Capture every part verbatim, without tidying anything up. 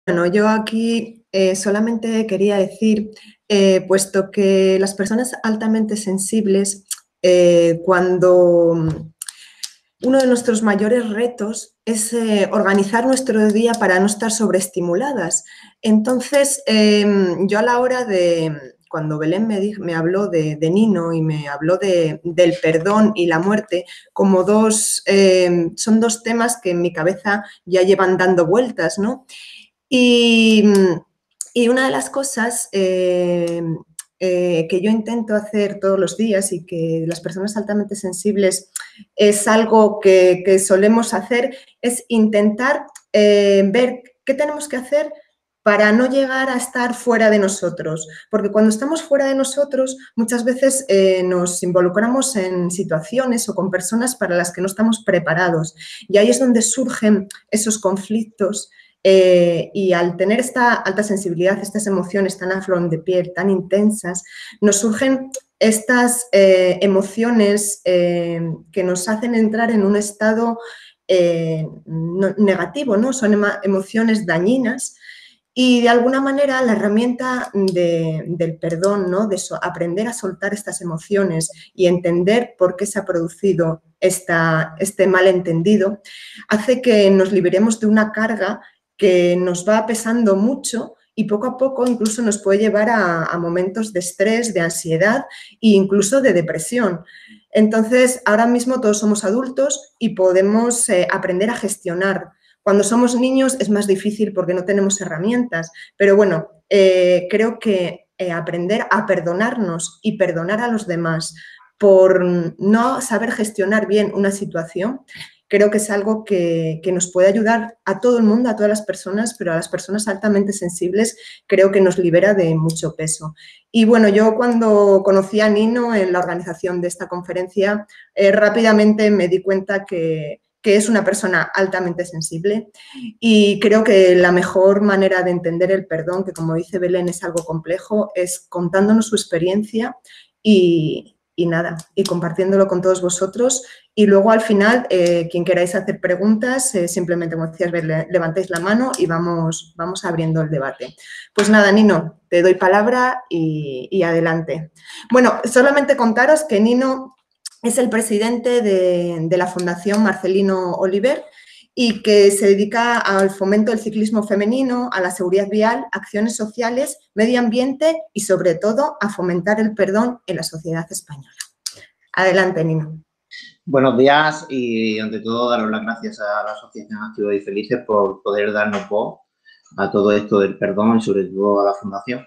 Bueno, yo aquí eh, solamente quería decir, eh, puesto que las personas altamente sensibles, eh, cuando uno de nuestros mayores retos es eh, organizar nuestro día para no estar sobreestimuladas. Entonces, eh, yo a la hora de, cuando Belén me, dijo, me habló de, de Nino y me habló de, del perdón y la muerte, como dos, eh, son dos temas que en mi cabeza ya llevan dando vueltas, ¿no? Y, y una de las cosas eh, eh, que yo intento hacer todos los días y que las personas altamente sensibles es algo que, que solemos hacer, es intentar eh, ver qué tenemos que hacer para no llegar a estar fuera de nosotros. Porque cuando estamos fuera de nosotros, muchas veces eh, nos involucramos en situaciones o con personas para las que no estamos preparados. Y ahí es donde surgen esos conflictos. Eh, y al tener esta alta sensibilidad, estas emociones tan a flor de piel, tan intensas, nos surgen estas eh, emociones eh, que nos hacen entrar en un estado eh, no, negativo, ¿no? Son emo emociones dañinas. Y de alguna manera la herramienta de, del perdón, ¿no? De so, aprender a soltar estas emociones y entender por qué se ha producido esta, este malentendido, hace que nos liberemos de una carga que nos va pesando mucho y poco a poco incluso nos puede llevar a, a momentos de estrés, de ansiedad e incluso de depresión. Entonces, ahora mismo todos somos adultos y podemos eh, aprender a gestionar. Cuando somos niños es más difícil porque no tenemos herramientas, pero bueno, eh, creo que eh, aprender a perdonarnos y perdonar a los demás por no saber gestionar bien una situación, creo que es algo que, que, nos puede ayudar a todo el mundo, a todas las personas, pero a las personas altamente sensibles creo que nos libera de mucho peso. Y bueno, yo cuando conocí a Nino en la organización de esta conferencia, eh, rápidamente me di cuenta que, que es una persona altamente sensible y creo que la mejor manera de entender el perdón, que como dice Belén es algo complejo, es contándonos su experiencia y, y nada, y compartiéndolo con todos vosotros. Y luego al final, eh, quien queráis hacer preguntas, eh, simplemente, como decías, le, levantáis la mano y vamos, vamos abriendo el debate. Pues nada, Nino, te doy palabra y, y adelante. Bueno, solamente contaros que Nino es el presidente de, de la Fundación Marcelino Oliver y que se dedica al fomento del ciclismo femenino, a la seguridad vial, acciones sociales, medio ambiente y, sobre todo, a fomentar el perdón en la sociedad española. Adelante, Nino. Buenos días y, ante todo, daros las gracias a la Asociación Activos y Felices por poder darnos voz a todo esto del perdón y, sobre todo, a la Fundación.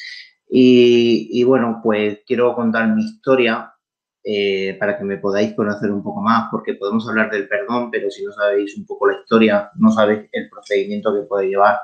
Y, y bueno, pues quiero contar mi historia eh, para que me podáis conocer un poco más, porque podemos hablar del perdón, pero si no sabéis un poco la historia, no sabéis el procedimiento que puede llevar.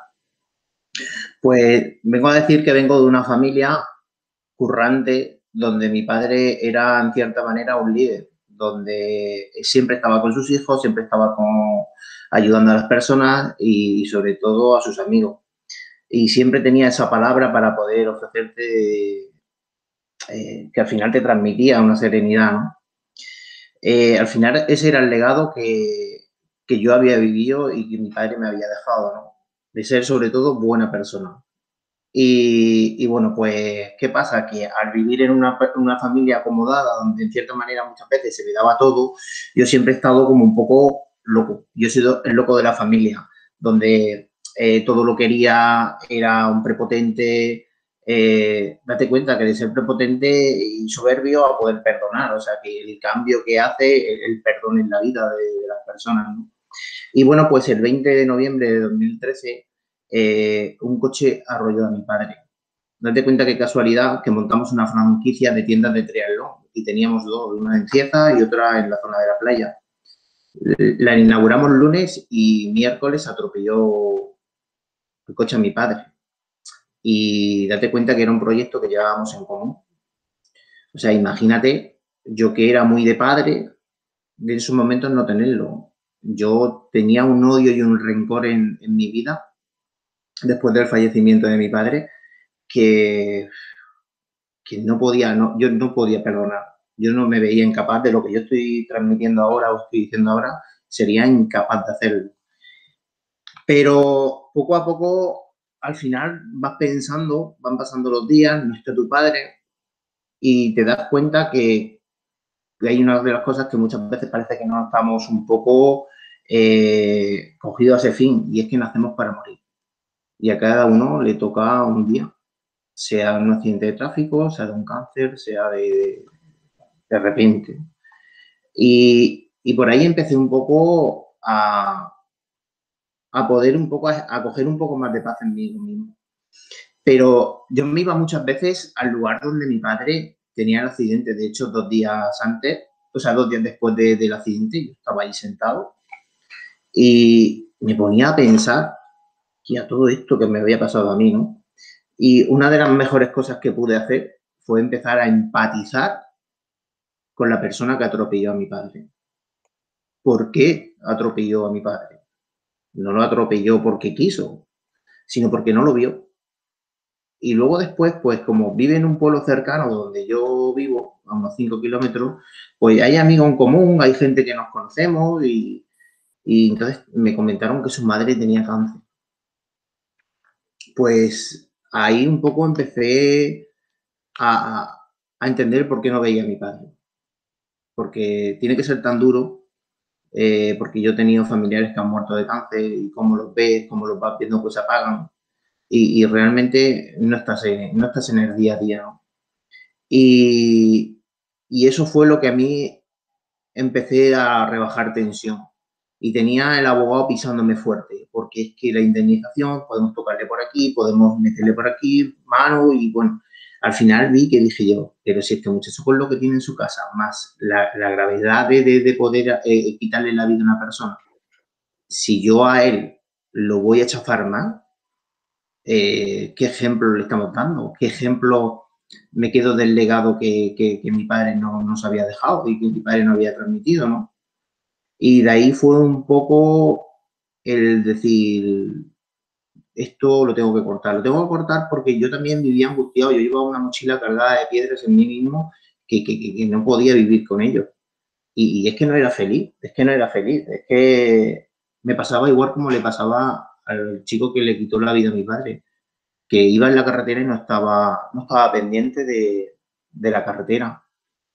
Pues vengo a decir que vengo de una familia currante donde mi padre era, en cierta manera, un líder, donde siempre estaba con sus hijos, siempre estaba con, ayudando a las personas y, sobre todo, a sus amigos. Y siempre tenía esa palabra para poder ofrecerte, eh, que al final te transmitía una serenidad, ¿no? Eh, al final ese era el legado que, que yo había vivido y que mi padre me había dejado, ¿no? De ser, sobre todo, buena persona. Y, y bueno, pues, ¿qué pasa? Que al vivir en una, una familia acomodada, donde en cierta manera muchas veces se me daba todo, yo siempre he estado como un poco loco. Yo he sido el loco de la familia, donde eh, todo lo quería, era un prepotente. Eh, date cuenta que de ser prepotente y soberbio a poder perdonar, o sea, que el cambio que hace el, el perdón en la vida de, de las personas, ¿no? Y bueno, pues el veinte de noviembre de dos mil trece, eh, un coche arrolló a mi padre. Date cuenta qué casualidad que montamos una franquicia de tiendas de triatlón y teníamos dos, una en Cieza y otra en la zona de la playa. La inauguramos lunes y miércoles atropelló el coche a mi padre. Y date cuenta que era un proyecto que llevábamos en común. O sea, imagínate, yo que era muy de padre, en esos momentos no tenerlo. Yo tenía un odio y un rencor en, en mi vida después del fallecimiento de mi padre que, que no podía, no, yo no podía perdonar. Yo no me veía incapaz de lo que yo estoy transmitiendo ahora o estoy diciendo ahora, sería incapaz de hacerlo. Pero poco a poco al final vas pensando, van pasando los días, no está tu padre, y te das cuenta que, que hay una de las cosas que muchas veces parece que no estamos un poco eh, cogidos a ese fin, y es que nacemos para morir. Y a cada uno le toca un día, sea un accidente de tráfico, sea de un cáncer, sea de, de repente. Y, y por ahí empecé un poco a, a poder un poco, a, a coger un poco más de paz en mí mismo. Pero yo me iba muchas veces al lugar donde mi padre tenía el accidente. De hecho, dos días antes, o sea, dos días después de, del accidente, yo estaba ahí sentado y me ponía a pensar que a todo esto que me había pasado a mí, ¿no? Y una de las mejores cosas que pude hacer fue empezar a empatizar con la persona que atropelló a mi padre. ¿Por qué atropelló a mi padre? No lo atropelló porque quiso, sino porque no lo vio. Y luego después, pues como vive en un pueblo cercano donde yo vivo, a unos cinco kilómetros, pues hay amigos en común, hay gente que nos conocemos y, y entonces me comentaron que su madre tenía cáncer. Pues ahí un poco empecé a, a entender por qué no veía a mi padre. Porque tiene que ser tan duro, eh, porque yo he tenido familiares que han muerto de cáncer y cómo los ves, cómo los vas viendo que se apagan. Y, y realmente no estás, en, no estás en el día a día, ¿no? Y, y eso fue lo que a mí empecé a rebajar tensión. Y tenía el abogado pisándome fuerte, porque es que la indemnización, podemos tocarle por aquí, podemos meterle por aquí mano y bueno, al final vi que dije yo, pero si este muchacho con lo que tiene en su casa, más la, la gravedad de, de, de poder eh, quitarle la vida a una persona, si yo a él lo voy a chafar más, eh, ¿qué ejemplo le estamos dando? ¿Qué ejemplo me quedo del legado que, que, que mi padre no nos había dejado y que mi padre no había transmitido, ¿no? Y de ahí fue un poco el decir, esto lo tengo que cortar. Lo tengo que cortar porque yo también vivía angustiado. Yo llevaba una mochila cargada de piedras en mí mismo que, que, que no podía vivir con ellos. Y, y es que no era feliz, es que no era feliz. Es que me pasaba igual como le pasaba al chico que le quitó la vida a mi padre, que iba en la carretera y no estaba, no estaba pendiente de, de la carretera.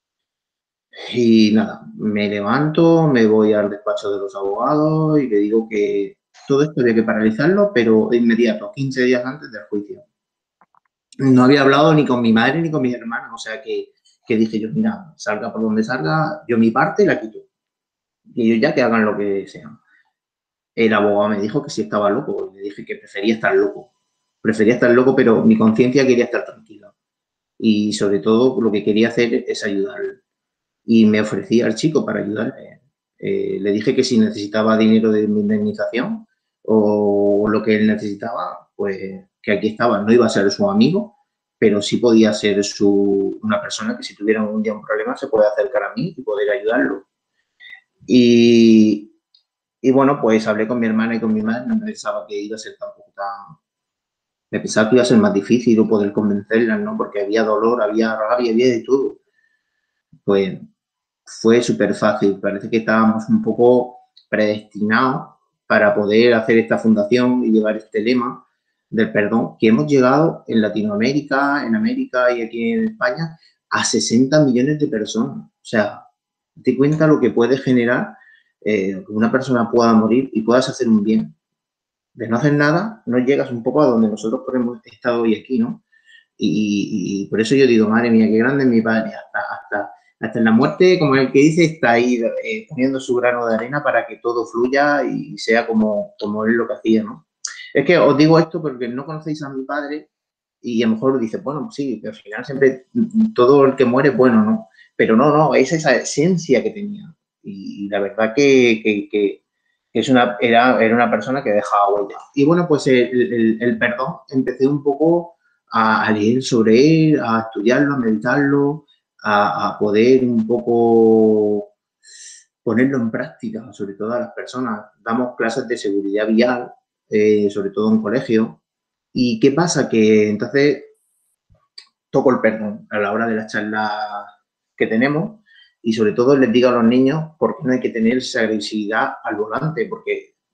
Y nada, me levanto, me voy al despacho de los abogados y le digo que todo esto había que paralizarlo, pero de inmediato, quince días antes del juicio. No había hablado ni con mi madre ni con mis hermanos, o sea que, que dije yo, mira, salga por donde salga, yo mi parte la quito. Y ellos ya que hagan lo que sean. El abogado me dijo que sí estaba loco, y le dije que prefería estar loco. Prefería estar loco, pero mi conciencia quería estar tranquila. Y sobre todo lo que quería hacer es ayudarle. Y me ofrecí al chico para ayudarle. Eh, le dije que si necesitaba dinero de mi indemnización o lo que él necesitaba, pues que aquí estaba. No iba a ser su amigo, pero sí podía ser su, una persona que si tuviera un día un problema se puede acercar a mí y poder ayudarlo. Y, y bueno, pues hablé con mi hermana y con mi madre, no me pensaba que iba a ser tampoco tan... Me pensaba que iba a ser más difícil poder convencerlas, ¿no? Porque había dolor, había rabia, había de todo. Pues fue súper fácil. Parece que estábamos un poco predestinados para poder hacer esta fundación y llevar este lema del perdón, que hemos llegado en Latinoamérica, en América y aquí en España a sesenta millones de personas. O sea, te cuenta lo que puede generar eh, que una persona pueda morir y puedas hacer un bien. De no hacer nada, no llegas un poco a donde nosotros hemos estado hoy aquí, ¿no? Y, y, y por eso yo digo, madre mía, qué grande es mi padre, hasta, hasta, hasta en la muerte, como el que dice, está ahí eh, poniendo su grano de arena para que todo fluya y sea como, como él lo que hacía, ¿no? Es que os digo esto porque no conocéis a mi padre y a lo mejor dice, bueno, pues sí, que al final siempre todo el que muere es bueno, ¿no? Pero no, no, es esa esencia que tenía. Y, y la verdad que, que, que es una, era, era una persona que dejaba huella. Y bueno, pues el, el, el perdón, empecé un poco a, a leer sobre él, a estudiarlo, a meditarlo, a, a poder un poco ponerlo en práctica, sobre todo a las personas. Damos clases de seguridad vial, eh, sobre todo en colegio. ¿Y qué pasa? Que entonces toco el perdón a la hora de las charlas que tenemos y sobre todo les digo a los niños por qué no hay que tener esa agresividad al volante, porque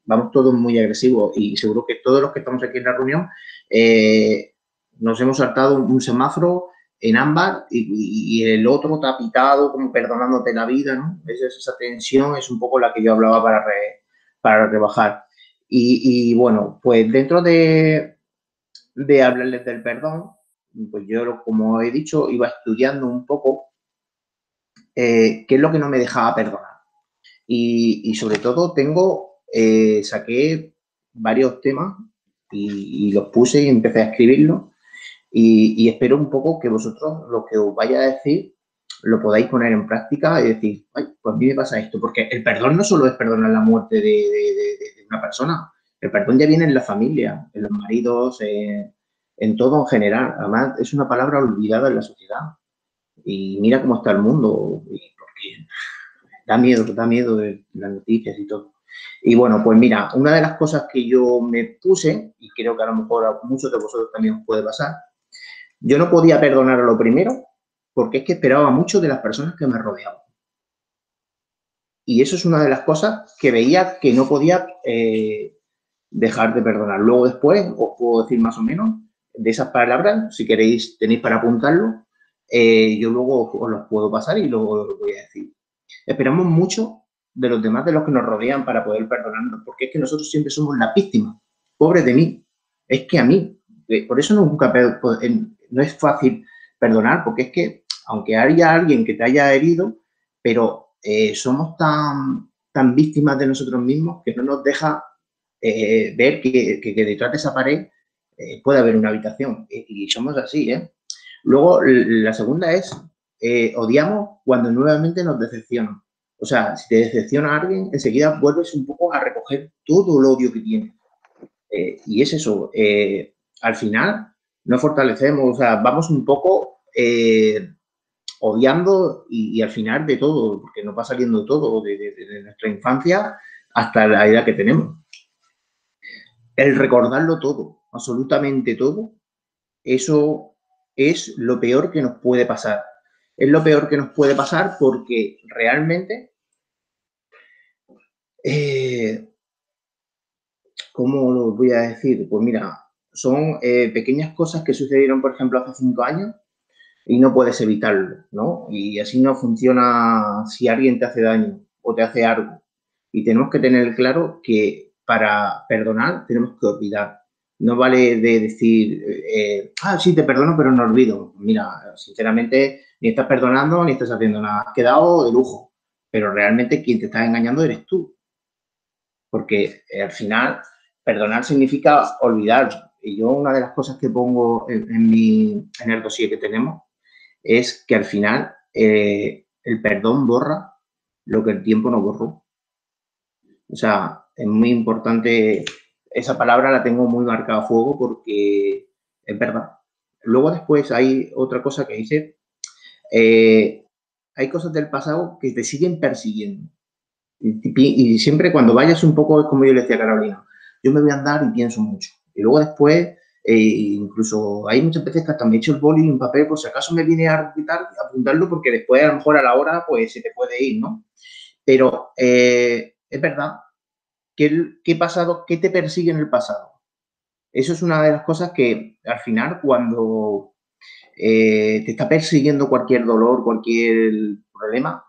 vamos todos muy agresivos y seguro que todos los que estamos aquí en la reunión eh, nos hemos saltado un, un semáforo en ámbar y, y, el otro te ha pitado como perdonándote la vida, ¿no? Esa, esa tensión es un poco la que yo hablaba para, re, para rebajar. Y, y bueno, pues dentro de, de hablarles del perdón, pues yo, como he dicho, iba estudiando un poco eh, qué es lo que no me dejaba perdonar. Y, y sobre todo tengo, eh, saqué varios temas y, y los puse y empecé a escribirlos. Y, y espero un poco que vosotros lo que os vaya a decir lo podáis poner en práctica y decir, ay, pues a mí me pasa esto. Porque el perdón no solo es perdonar la muerte de, de, de, de una persona. El perdón ya viene en la familia, en los maridos, eh, en todo en general. Además, es una palabra olvidada en la sociedad. Y mira cómo está el mundo. Y porque da miedo, da miedo de las noticias y todo. Y bueno, pues mira, una de las cosas que yo me puse, y creo que a lo mejor a muchos de vosotros también os puede pasar, yo no podía perdonar a lo primero porque es que esperaba mucho de las personas que me rodeaban. Y eso es una de las cosas que veía que no podía eh, dejar de perdonar. Luego después os puedo decir más o menos de esas palabras, si queréis, tenéis para apuntarlo, eh, yo luego os los puedo pasar y luego os lo voy a decir. Esperamos mucho de los demás, de los que nos rodean para poder perdonarnos, porque es que nosotros siempre somos la víctima. Pobre de mí. Es que a mí. Por eso nunca, no es fácil perdonar, porque es que, aunque haya alguien que te haya herido, pero eh, somos tan, tan víctimas de nosotros mismos que no nos deja eh, ver que, que, que detrás de esa pared eh, puede haber una habitación. Y, y somos así, ¿eh? Luego, la segunda es, eh, odiamos cuando nuevamente nos decepcionan. O sea, si te decepciona a alguien, enseguida vuelves un poco a recoger todo el odio que tienes. Eh, y es eso, eh, al final nos fortalecemos, o sea, vamos un poco eh, odiando y, y al final de todo, porque nos va saliendo todo, de, de, de nuestra infancia hasta la edad que tenemos. El recordarlo todo, absolutamente todo, eso es lo peor que nos puede pasar. Es lo peor que nos puede pasar porque realmente, eh, ¿cómo lo voy a decir? Pues mira, son eh, pequeñas cosas que sucedieron, por ejemplo, hace cinco años y no puedes evitarlo, ¿no? Y así no funciona si alguien te hace daño o te hace algo. Y tenemos que tener claro que para perdonar tenemos que olvidar. No vale de decir, eh, ah, sí, te perdono, pero no olvido. Mira, sinceramente, ni estás perdonando ni estás haciendo nada. Has quedado de lujo. Pero realmente quien te está engañando eres tú. Porque eh, al final, perdonar significa olvidar. Y yo una de las cosas que pongo en, en, mi, en el dossier que tenemos es que al final eh, el perdón borra lo que el tiempo no borró. O sea, es muy importante, esa palabra la tengo muy marcada a fuego porque es verdad. Luego después hay otra cosa que dice, eh, hay cosas del pasado que te siguen persiguiendo. Y, y siempre cuando vayas un poco, es como yo le decía a Carolina, yo me voy a andar y pienso mucho. Y luego después, eh, incluso hay muchas veces que hasta me echo el boli y un papel por si acaso me viene a quitar, apuntarlo porque después a lo mejor a la hora pues se te puede ir, ¿no? Pero eh, es verdad, ¿qué, qué pasado, qué te persigue en el pasado? Eso es una de las cosas que al final cuando eh, te está persiguiendo cualquier dolor, cualquier problema,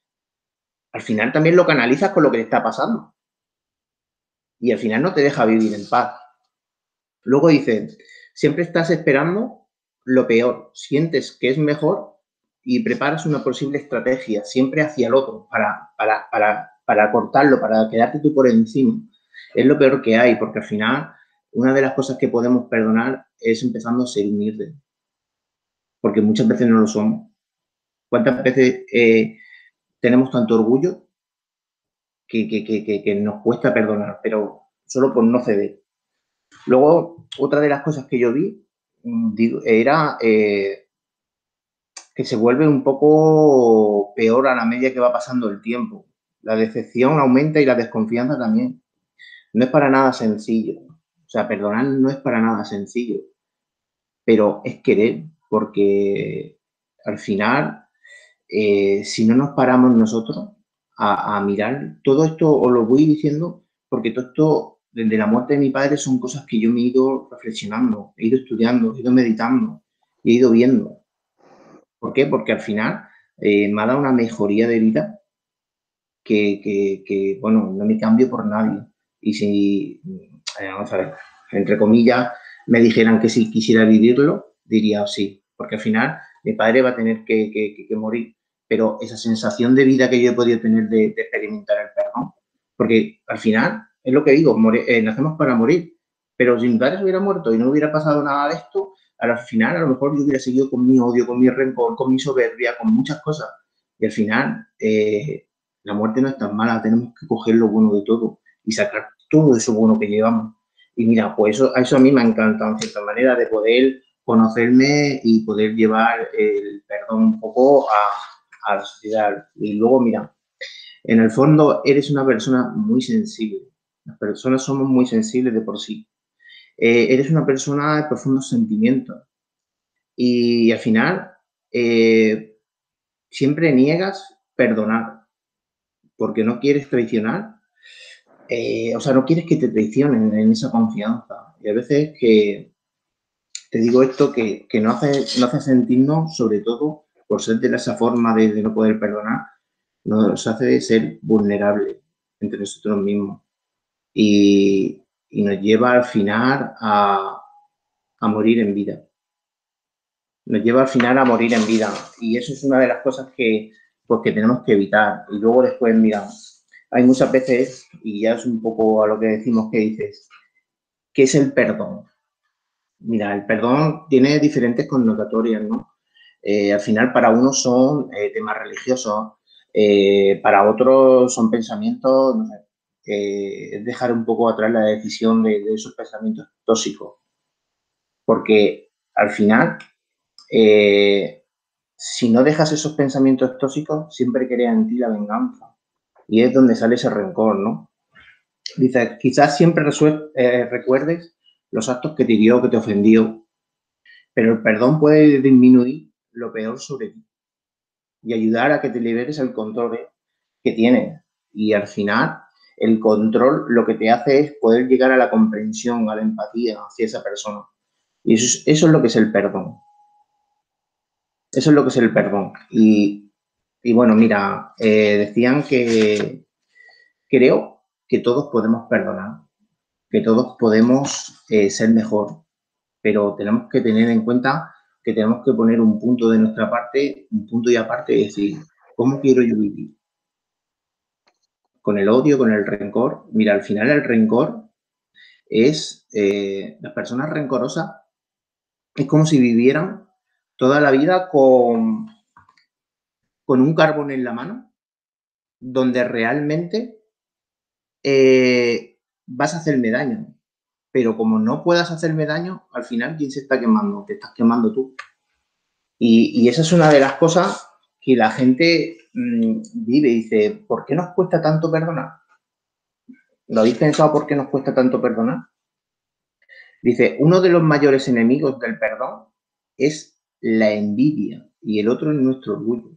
al final también lo canalizas con lo que te está pasando. Y al final no te deja vivir en paz. Luego dice, siempre estás esperando lo peor, sientes que es mejor y preparas una posible estrategia siempre hacia el otro para, para, para, para cortarlo, para quedarte tú por encima. Es lo peor que hay, porque al final una de las cosas que podemos perdonar es empezando a ser humildes, porque muchas veces no lo somos. ¿Cuántas veces eh, tenemos tanto orgullo que, que, que, que nos cuesta perdonar, pero solo por no ceder? Luego, otra de las cosas que yo vi digo, era eh, que se vuelve un poco peor a la medida que va pasando el tiempo. La decepción aumenta y la desconfianza también. No es para nada sencillo. O sea, perdonar no es para nada sencillo. Pero es querer, porque al final, eh, si no nos paramos nosotros a, a mirar, todo esto os lo voy diciendo porque todo esto, desde la muerte de mi padre, son cosas que yo me he ido reflexionando, he ido estudiando, he ido meditando, he ido viendo. ¿Por qué? Porque al final eh, me ha dado una mejoría de vida que, que, que, bueno, no me cambio por nadie. Y si, eh, vamos a ver, entre comillas, me dijeran que si quisiera vivirlo, diría sí, porque al final mi padre va a tener que, que, que morir, pero esa sensación de vida que yo he podido tener de, de experimentar el perdón, porque al final, es lo que digo, more, eh, nacemos para morir, pero si mi padre se hubiera muerto y no hubiera pasado nada de esto, al final a lo mejor yo hubiera seguido con mi odio, con mi rencor, con mi soberbia, con muchas cosas, y al final eh, la muerte no es tan mala, tenemos que coger lo bueno de todo y sacar todo eso bueno que llevamos. Y mira, pues eso, eso a mí me ha encantado, en cierta manera, de poder conocerme y poder llevar el perdón un poco a, a la sociedad. Y luego, mira, en el fondo eres una persona muy sensible. Las personas somos muy sensibles de por sí. Eh, eres una persona de profundos sentimientos. Y al final, eh, siempre niegas perdonar porque no quieres traicionar. Eh, o sea, no quieres que te traicionen en esa confianza. Y a veces que te digo esto que, que no, hace, no hace sentirnos, sobre todo por ser de esa forma de, de no poder perdonar, nos hace ser vulnerables entre nosotros mismos. Y, y nos lleva al final a, a morir en vida. Nos lleva al final a morir en vida. Y eso es una de las cosas que, pues, que tenemos que evitar. Y luego después, mira, hay muchas veces, y ya es un poco a lo que decimos que dices, ¿qué es el perdón? Mira, el perdón tiene diferentes connotatorias, ¿no? Eh, al final para unos son eh, temas religiosos, eh, para otros son pensamientos, no sé, eh, es dejar un poco atrás la decisión de, de esos pensamientos tóxicos. Porque al final, eh, si no dejas esos pensamientos tóxicos, siempre crea en ti la venganza. Y es donde sale ese rencor, ¿no? Dice, quizás siempre eh, recuerdes los actos que te hirió, que te ofendió, pero el perdón puede disminuir lo peor sobre ti y ayudar a que te liberes el control que tienes. Y al final, el control lo que te hace es poder llegar a la comprensión, a la empatía hacia esa persona. Y eso es, eso es lo que es el perdón. Eso es lo que es el perdón. Y, y bueno, mira, eh, decían que creo que todos podemos perdonar, que todos podemos eh, ser mejor, pero tenemos que tener en cuenta que tenemos que poner un punto de nuestra parte, un punto y aparte, y decir, ¿cómo quiero yo vivir? Con el odio, con el rencor. Mira, al final el rencor es, eh, las personas rencorosas es como si vivieran toda la vida con, con un carbón en la mano, donde realmente eh, vas a hacerme daño. Pero como no puedas hacerme daño, al final, ¿quién se está quemando? Te estás quemando tú. Y, y esa es una de las cosas que la gente mmm, vive y dice, ¿por qué nos cuesta tanto perdonar? ¿Lo habéis pensado por qué nos cuesta tanto perdonar? Dice, uno de los mayores enemigos del perdón es la envidia y el otro es nuestro orgullo.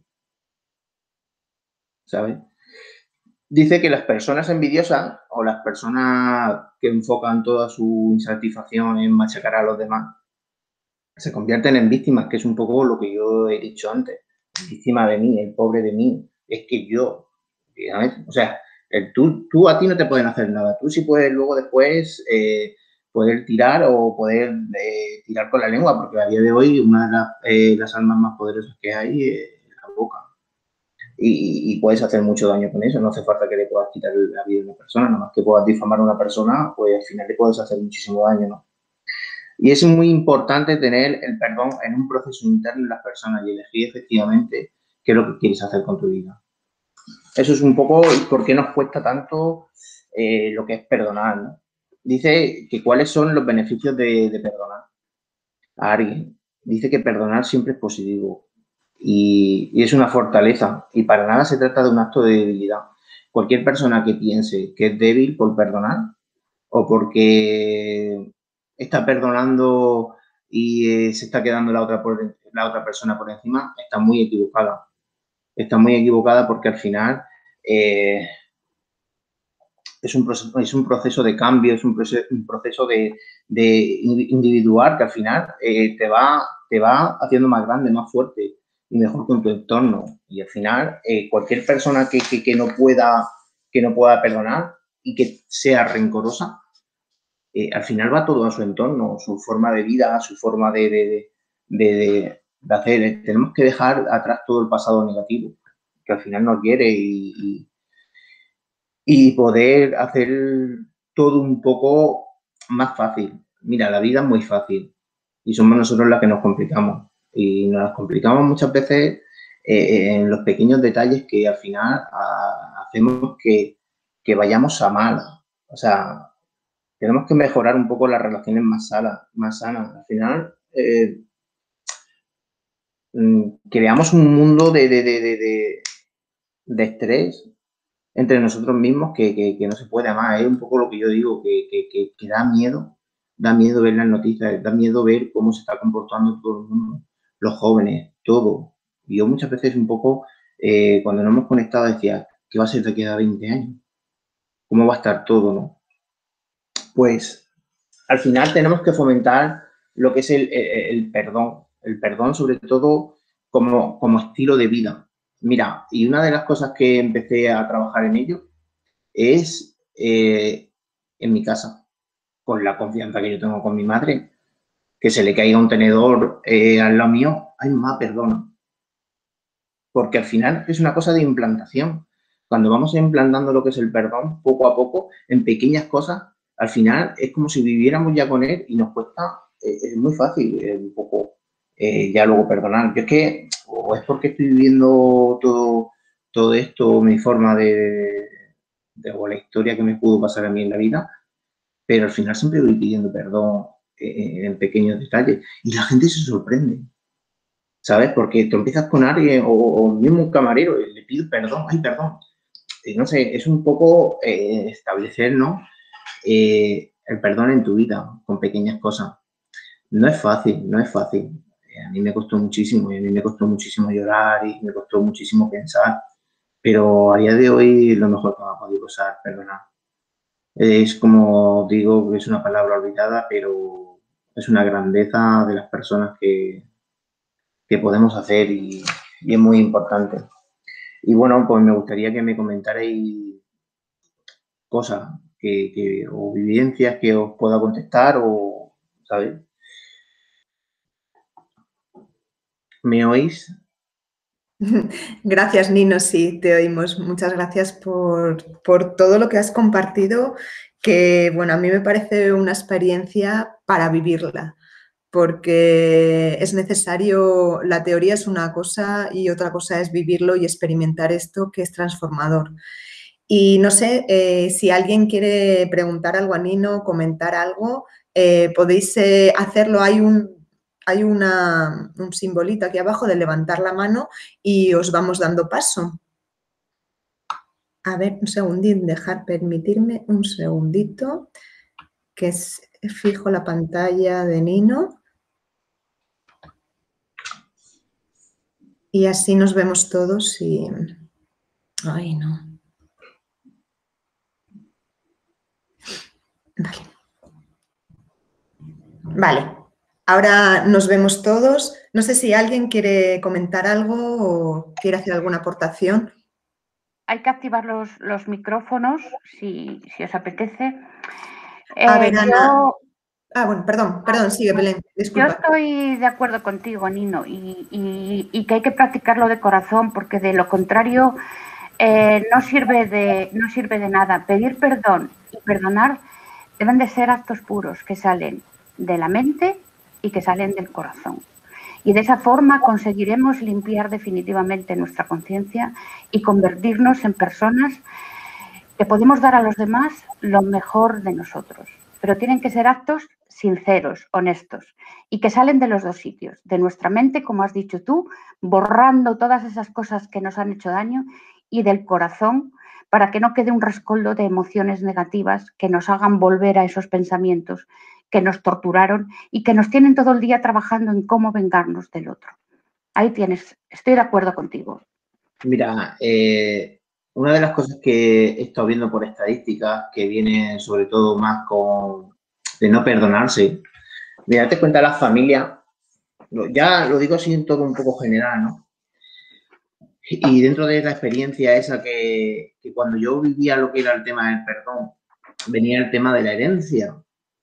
¿Sabes? Dice que las personas envidiosas o las personas que enfocan toda su insatisfacción en machacar a los demás se convierten en víctimas, que es un poco lo que yo he dicho antes. Víctima de mí, el pobre de mí, es que yo, ¿sabes? O sea, el, tú, tú a ti no te pueden hacer nada. Tú sí puedes luego después eh, poder tirar o poder eh, tirar con la lengua, porque a día de hoy una de las, eh, las armas más poderosas que hay es la boca. Y, y puedes hacer mucho daño con eso. No hace falta que le puedas quitar la vida a una persona, nada más que puedas difamar a una persona, pues al final le puedes hacer muchísimo daño, ¿no? Y es muy importante tener el perdón en un proceso interno en las personas y elegir efectivamente qué es lo que quieres hacer con tu vida. Eso es un poco por qué nos cuesta tanto eh, lo que es perdonar, ¿no? Dice que cuáles son los beneficios de, de perdonar a alguien. Dice que perdonar siempre es positivo y, y es una fortaleza y para nada se trata de un acto de debilidad. Cualquier persona que piense que es débil por perdonar o porque está perdonando y eh, se está quedando la otra, por, la otra persona por encima, está muy equivocada. Está muy equivocada porque al final eh, es un proceso, es un proceso de cambio, es un proceso, un proceso de, de individual que al final eh, te, va, te va haciendo más grande, más fuerte y mejor con tu entorno. Y al final, eh, cualquier persona que, que, que, no pueda, que no pueda perdonar y que sea rencorosa, eh, al final va todo a su entorno, su forma de vida, su forma de, de, de, de, de hacer. Tenemos que dejar atrás todo el pasado negativo, que al final nos quiere y, y, y poder hacer todo un poco más fácil. Mira, la vida es muy fácil y somos nosotros las que nos complicamos. Y nos las complicamos muchas veces eh, en los pequeños detalles que al final a, hacemos que, que vayamos a mal. O sea, tenemos que mejorar un poco las relaciones más sanas. Más sanas. Al final, eh, creamos un mundo de, de, de, de, de estrés entre nosotros mismos que, que, que no se puede amar. Es un poco lo que yo digo, que, que, que, que da miedo, da miedo ver las noticias, da miedo ver cómo se está comportando todo el mundo, los jóvenes, todo. Y yo muchas veces un poco, eh, cuando nos hemos conectado, decía, ¿qué va a ser de aquí a veinte años? ¿Cómo va a estar todo, no? Pues al final tenemos que fomentar lo que es el, el, el perdón, el perdón sobre todo como, como estilo de vida. Mira, y una de las cosas que empecé a trabajar en ello es eh, en mi casa, con la confianza que yo tengo con mi madre, que se le caiga un tenedor eh, al lado mío, ay, mamá, perdona. Porque al final es una cosa de implantación. Cuando vamos implantando lo que es el perdón, poco a poco, en pequeñas cosas, al final es como si viviéramos ya con él y nos cuesta, eh, es muy fácil, eh, un poco eh, ya luego perdonar. Yo es que, o es porque estoy viviendo todo, todo esto, mi forma de, de, o la historia que me pudo pasar a mí en la vida, pero al final siempre voy pidiendo perdón eh, en pequeños detalles y la gente se sorprende, ¿sabes? Porque tú empiezas con alguien o, o mismo un camarero y le pido perdón, ay, perdón. Y no sé, es un poco eh, establecer, ¿no? Eh, el perdón en tu vida con pequeñas cosas. No es fácil, no es fácil. A mí me costó muchísimo y a mí me costó muchísimo llorar y me costó muchísimo pensar, pero a día de hoy lo mejor que me ha podido pasar, perdonar. Es como digo, que es una palabra olvidada, pero es una grandeza de las personas que, que podemos hacer y, y es muy importante. Y bueno, pues me gustaría que me comentarais cosas que, que, o vivencias que os pueda contestar o, ¿sabes? ¿Me oís? Gracias, Nino, sí, te oímos. Muchas gracias por, por todo lo que has compartido, que, bueno, a mí me parece una experiencia para vivirla, porque es necesario, la teoría es una cosa y otra cosa es vivirlo y experimentar esto que es transformador. Y no sé, eh, si alguien quiere preguntar algo a Nino, comentar algo, eh, podéis eh, hacerlo. Hay un, hay una, un simbolito aquí abajo de levantar la mano y os vamos dando paso. A ver, un segundín, dejar, permitirme un segundito, que es, fijo la pantalla de Nino. Y así nos vemos todos y... Ay, no. Vale. Vale. Ahora nos vemos todos. No sé si alguien quiere comentar algo o quiere hacer alguna aportación. Hay que activar los, los micrófonos, si, si os apetece. Eh, A ver, Ana. yo, Ah, bueno, perdón, perdón, sigue, Belén, disculpa. Yo estoy de acuerdo contigo, Nino, y, y, y que hay que practicarlo de corazón, porque de lo contrario eh, no, sirve de, no sirve de nada. Pedir perdón y perdonar deben de ser actos puros que salen de la mente y que salen del corazón. Y de esa forma conseguiremos limpiar definitivamente nuestra conciencia y convertirnos en personas que podemos dar a los demás lo mejor de nosotros. Pero tienen que ser actos sinceros, honestos, y que salen de los dos sitios, de nuestra mente, como has dicho tú, borrando todas esas cosas que nos han hecho daño, y del corazón, para que no quede un rescoldo de emociones negativas que nos hagan volver a esos pensamientos que nos torturaron y que nos tienen todo el día trabajando en cómo vengarnos del otro. Ahí tienes, estoy de acuerdo contigo. Mira, eh, una de las cosas que he estado viendo por estadísticas, que viene sobre todo más con de no perdonarse, mira, date cuenta las familias, ya lo digo así en todo un poco general, ¿no? Y dentro de la experiencia esa que, que cuando yo vivía lo que era el tema del perdón, venía el tema de la herencia.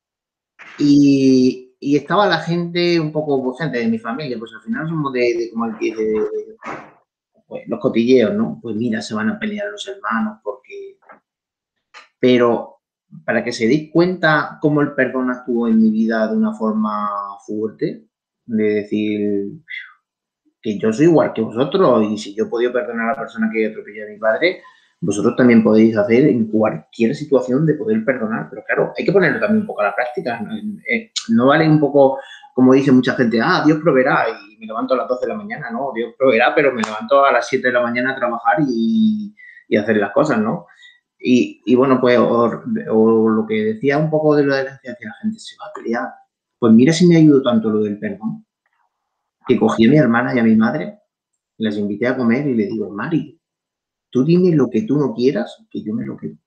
Y, y estaba la gente un poco, pues, gente de mi familia, pues al final somos de, de como el que de, de, pues, los cotilleos, ¿no? Pues mira, se van a pelear los hermanos porque... Pero para que se deis cuenta cómo el perdón actuó en mi vida de una forma fuerte, de decir que yo soy igual que vosotros y si yo he podido perdonar a la persona que atropelló a mi padre, vosotros también podéis hacer en cualquier situación de poder perdonar. Pero claro, hay que ponerlo también un poco a la práctica. No, eh, no vale un poco, como dice mucha gente, ah, Dios proveerá y me levanto a las doce de la mañana. No, Dios proveerá, pero me levanto a las siete de la mañana a trabajar y, y hacer las cosas, ¿no? Y, y bueno, pues, o, o lo que decía un poco de lo de la herencia, que la gente se va a pelear. Pues mira si me ayudó tanto lo del perdón, que cogí a mi hermana y a mi madre, las invité a comer y le digo, Mari, tú dime lo que tú no quieras, que yo me lo quedo.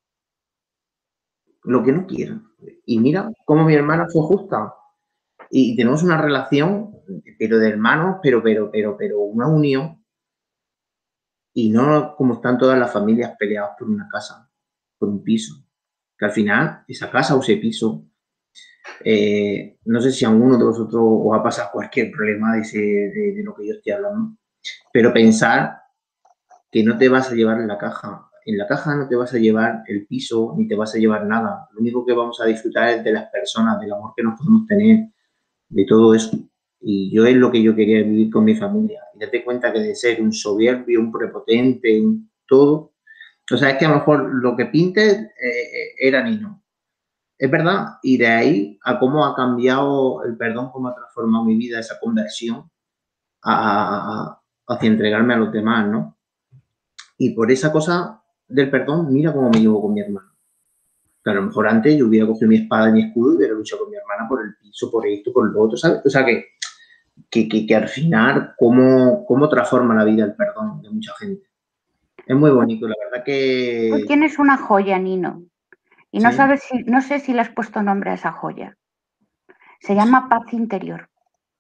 Lo que no quieras. Y mira cómo mi hermana fue justa. Y tenemos una relación, pero de hermanos, pero, pero, pero, pero una unión. Y no como están todas las familias peleadas por una casa, por un piso. Que al final, esa casa o ese piso, eh, no sé si a uno de vosotros os ha pasado cualquier problema de, ese, de, de lo que yo estoy hablando, pero pensar que no te vas a llevar en la caja. En la caja no te vas a llevar el piso ni te vas a llevar nada. Lo único que vamos a disfrutar es de las personas, del amor que nos podemos tener, de todo eso. Y yo es lo que yo quería vivir con mi familia. Y date cuenta que de ser un soberbio, un prepotente, un todo, o sea, es que a lo mejor lo que pintes eh, era Nino. Es verdad. Y de ahí a cómo ha cambiado el perdón, cómo ha transformado mi vida, esa conversión a, a, hacia entregarme a los demás, ¿no? Y por esa cosa del perdón, mira cómo me llevo con mi hermano. Que a lo mejor antes yo hubiera cogido mi espada y mi escudo y hubiera luchado con mi hermana por el piso, por esto, por lo otro, ¿sabes? O sea, que, que, que, que al final, cómo, cómo transforma la vida el perdón de mucha gente. Es muy bonito, la verdad que... Tú tienes una joya, Nino, y no ¿Sí? sabes si, no sé si le has puesto nombre a esa joya. Se llama paz interior.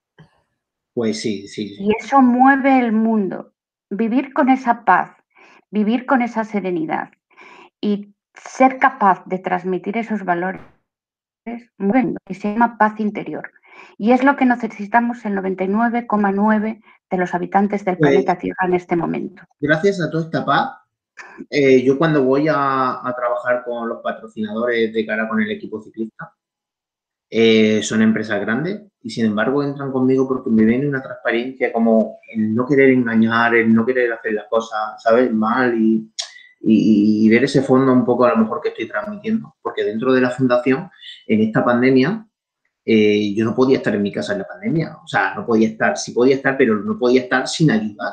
Pues sí, sí, sí. Y eso mueve el mundo. Vivir con esa paz, vivir con esa serenidad y ser capaz de transmitir esos valores, bueno, y se llama paz interior. Y es lo que necesitamos el noventa y nueve coma nueve de los habitantes del Pues, planeta Tierra en este momento. gracias a toda esta paz, eh, yo cuando voy a, a trabajar con los patrocinadores de cara con el equipo ciclista, Eh, son empresas grandes y sin embargo entran conmigo porque me ven una transparencia como el no querer engañar, el no querer hacer las cosas, ¿sabes? Mal y, y, y ver ese fondo un poco a lo mejor que estoy transmitiendo. Porque dentro de la fundación, en esta pandemia, eh, yo no podía estar en mi casa en la pandemia. O sea, no podía estar, sí podía estar, pero no podía estar sin ayudar.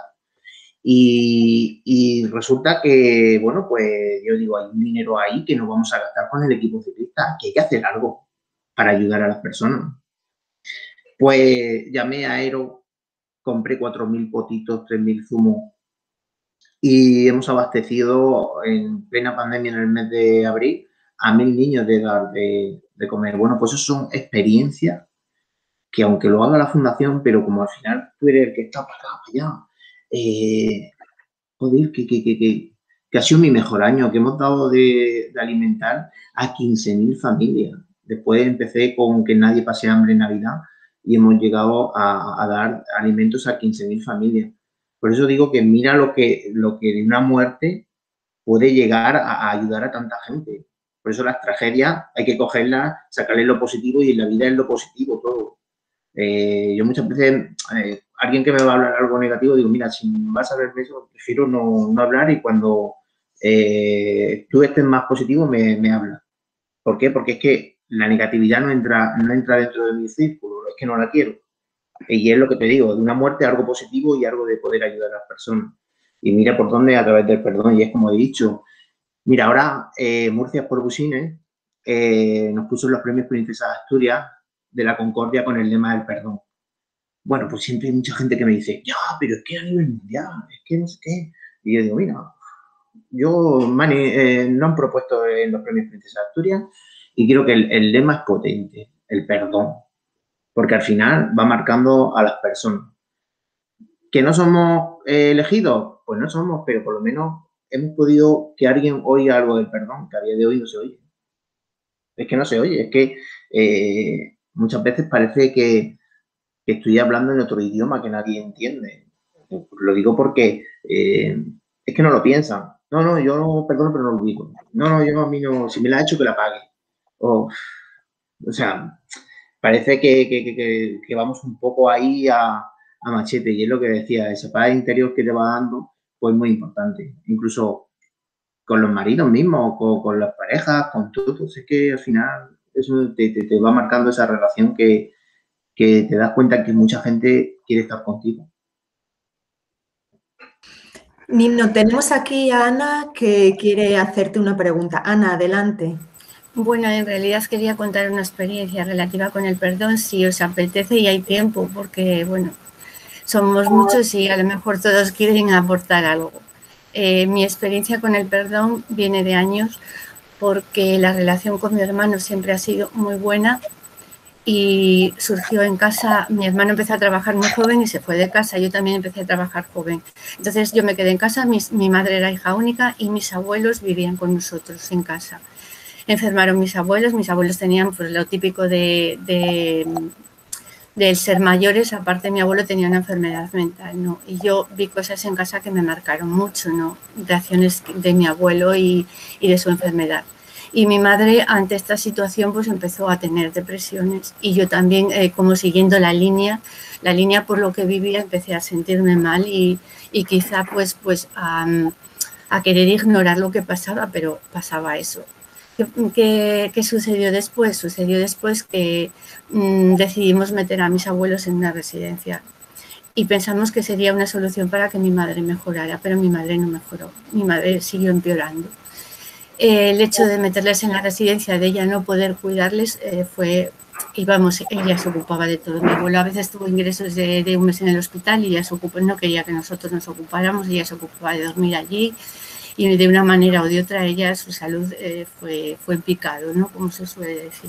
Y, y resulta que, bueno, pues yo digo, hay un dinero ahí que no vamos a gastar con el equipo ciclista, que hay que hacer algo para ayudar a las personas. Pues llamé a Aero, compré cuatro mil potitos, tres mil zumos y hemos abastecido en plena pandemia en el mes de abril a mil niños de edad de, de comer. Bueno, pues eso son experiencias que aunque lo haga la fundación, pero como al final tú eres el que está para acá, para allá, eh, joder, que, que, que, que, que ha sido mi mejor año, que hemos dado de, de alimentar a quince mil familias. Después empecé con que nadie pase hambre en Navidad y hemos llegado a, a dar alimentos a quince mil familias. Por eso digo que mira lo que, lo que de una muerte puede llegar a, a ayudar a tanta gente. Por eso las tragedias hay que cogerlas, sacarle lo positivo y en la vida es lo positivo todo. Eh, yo muchas veces, eh, alguien que me va a hablar algo negativo, digo, mira, si vas a verme eso, prefiero no, no hablar y cuando eh, tú estés más positivo me, me hablas. ¿Por qué? Porque es que la negatividad no entra, no entra dentro de mi círculo, es que no la quiero. Y es lo que te digo, de una muerte algo positivo y algo de poder ayudar a las personas. Y mira por dónde a través del perdón. Y es como he dicho, mira, ahora eh, Murcia por Busines eh, nos puso los premios Princesa de Asturias de la Concordia con el lema del perdón. Bueno, pues siempre hay mucha gente que me dice, ya, pero es que a nivel mundial, es que no sé qué. Y yo digo, mira, yo, Mani, eh, no han propuesto en los premios Princesa de Asturias y creo que el, el lema es potente, el perdón, porque al final va marcando a las personas. ¿Que no somos eh, elegidos? Pues no somos, pero por lo menos hemos podido que alguien oiga algo del perdón, que a día de hoy no se oye. Es que no se oye, es que eh, muchas veces parece que, que estoy hablando en otro idioma que nadie entiende. Lo digo porque eh, es que no lo piensan. No, no, yo no perdono, pero no lo digo. No, no, yo a mí no, si me la ha hecho, que la pague. O, o sea, parece que, que, que, que vamos un poco ahí a, a machete. Y es lo que decía, esa paz interior que te va dando, pues muy importante. Incluso con los maridos mismos, con, con las parejas, con todo. Es que al final eso te, te, te va marcando esa relación que, que te das cuenta que mucha gente quiere estar contigo. Nino, tenemos aquí a Ana que quiere hacerte una pregunta. Ana, adelante. Bueno, en realidad os quería contar una experiencia relativa con el perdón, si os apetece y hay tiempo, porque, bueno, somos muchos y a lo mejor todos quieren aportar algo. Eh, mi experiencia con el perdón viene de años, porque la relación con mi hermano siempre ha sido muy buena y surgió en casa. Mi hermano empezó a trabajar muy joven y se fue de casa, yo también empecé a trabajar joven. Entonces yo me quedé en casa, mi, mi madre era hija única y mis abuelos vivían con nosotros en casa. Enfermaron mis abuelos, mis abuelos tenían pues lo típico de, de, de ser mayores, aparte mi abuelo tenía una enfermedad mental, ¿no? Y yo vi cosas en casa que me marcaron mucho, ¿no? Reacciones de mi abuelo y, y de su enfermedad. Y mi madre ante esta situación pues empezó a tener depresiones y yo también eh, como siguiendo la línea, la línea por lo que vivía empecé a sentirme mal y, y quizá pues, pues a, a querer ignorar lo que pasaba, pero pasaba eso. ¿Qué, qué, qué sucedió después? Sucedió después que mmm, decidimos meter a mis abuelos en una residencia y pensamos que sería una solución para que mi madre mejorara, pero mi madre no mejoró, mi madre siguió empeorando. El hecho de meterles en la residencia, de ella no poder cuidarles, eh, fue, íbamos, ella se ocupaba de todo. Mi abuelo a veces tuvo ingresos de, de un mes en el hospital y ella se ocupó, no quería que nosotros nos ocupáramos, ella se ocupaba de dormir allí y de una manera o de otra ella, su salud eh, fue, fue en picado, ¿no? Como se suele decir.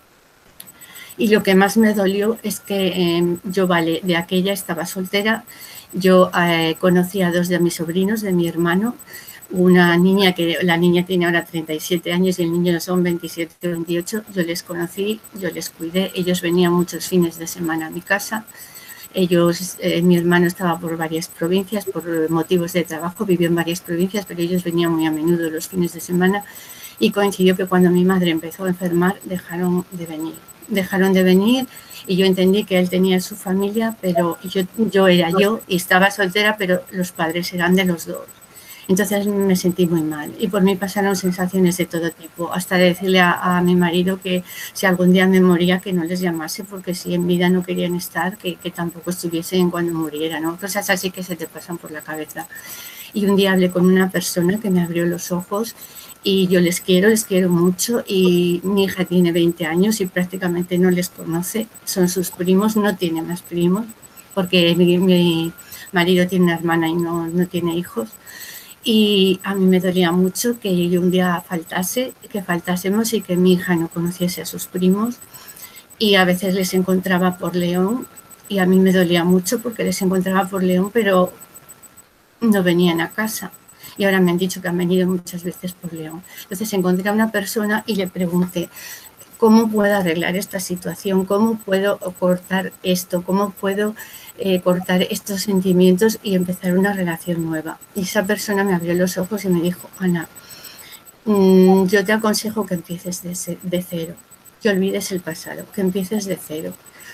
Y lo que más me dolió es que eh, yo, vale, de aquella estaba soltera, yo eh, conocí a dos de mis sobrinos, de mi hermano, una niña que la niña tiene ahora treinta y siete años y el niño son veintisiete o veintiocho, yo les conocí, yo les cuidé, ellos venían muchos fines de semana a mi casa, ellos, eh, mi hermano estaba por varias provincias, por motivos de trabajo, vivió en varias provincias, pero ellos venían muy a menudo los fines de semana y coincidió que cuando mi madre empezó a enfermar dejaron de venir, dejaron de venir y yo entendí que él tenía su familia, pero yo, yo era yo y estaba soltera, pero los padres eran de los dos. Entonces me sentí muy mal y por mí pasaron sensaciones de todo tipo, hasta de decirle a, a mi marido que si algún día me moría que no les llamase porque si en vida no querían estar, que, que tampoco estuviesen cuando muriera, ¿no? Cosas así que se te pasan por la cabeza. Y un día hablé con una persona que me abrió los ojos y yo les quiero, les quiero mucho y mi hija tiene veinte años y prácticamente no les conoce, son sus primos, no tiene más primos porque mi, mi marido tiene una hermana y no, no tiene hijos. Y a mí me dolía mucho que yo un día faltase, que faltásemos y que mi hija no conociese a sus primos y a veces les encontraba por León y a mí me dolía mucho porque les encontraba por León pero no venían a casa y ahora me han dicho que han venido muchas veces por León. Entonces encontré a una persona y le pregunté ¿cómo puedo arreglar esta situación? ¿Cómo puedo cortar esto? ¿Cómo puedo eh, cortar estos sentimientos y empezar una relación nueva? Y esa persona me abrió los ojos y me dijo, Ana, mmm, yo te aconsejo que empieces de, de cero, que olvides el pasado, que empieces de cero.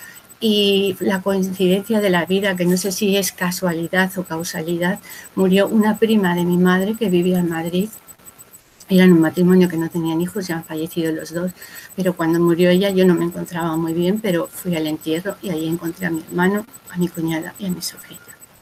Y la coincidencia de la vida, que no sé si es casualidad o causalidad, murió una prima de mi madre que vivía en Madrid. Eran un matrimonio que no tenían hijos, ya han fallecido los dos, pero cuando murió ella yo no me encontraba muy bien, pero fui al entierro y ahí encontré a mi hermano, a mi cuñada y a mi sobrina.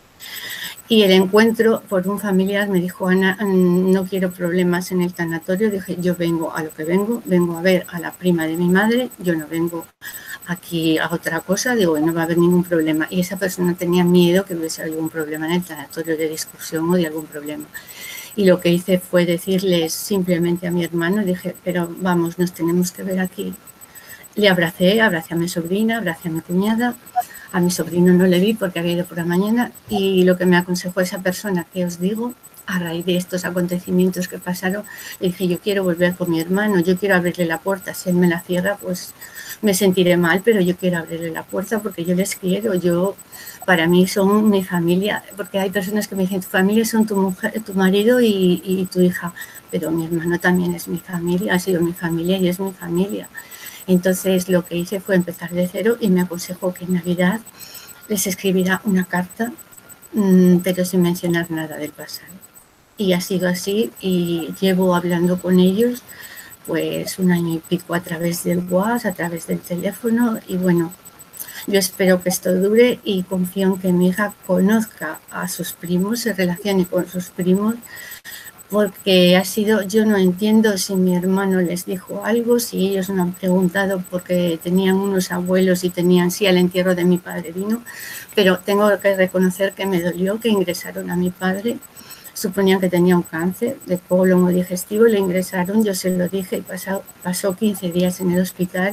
Y el encuentro por un familiar me dijo, Ana, no quiero problemas en el tanatorio. Dije, yo vengo a lo que vengo, vengo a ver a la prima de mi madre, yo no vengo aquí a otra cosa, digo, no va a haber ningún problema. Y esa persona tenía miedo que hubiese algún problema en el tanatorio de discusión o de algún problema. Y lo que hice fue decirles simplemente a mi hermano, dije, pero vamos, nos tenemos que ver aquí. Le abracé, abracé a mi sobrina, abracé a mi cuñada, a mi sobrino no le vi porque había ido por la mañana, y lo que me aconsejó esa persona que os digo, a raíz de estos acontecimientos que pasaron, le dije, yo quiero volver con mi hermano, yo quiero abrirle la puerta, si él me la cierra, pues me sentiré mal, pero yo quiero abrirle la puerta porque yo les quiero, yo, para mí son mi familia, porque hay personas que me dicen, tu familia son tu mujer, tu marido y, y tu hija, pero mi hermano también es mi familia, ha sido mi familia y es mi familia. Entonces lo que hice fue empezar de cero y me aconsejó que en Navidad les escribiera una carta, mmm, pero sin mencionar nada del pasado. Y ha sido así y llevo hablando con ellos pues un año y pico a través del WhatsApp, a través del teléfono, y bueno, yo espero que esto dure y confío en que mi hija conozca a sus primos, se relacione con sus primos, porque ha sido, yo no entiendo si mi hermano les dijo algo, si ellos no han preguntado porque tenían unos abuelos y tenían, sí, al entierro de mi padre vino, pero tengo que reconocer que me dolió que ingresaron a mi padre. Suponían que tenía un cáncer de colon o digestivo, le ingresaron, yo se lo dije y pasó, pasó quince días en el hospital,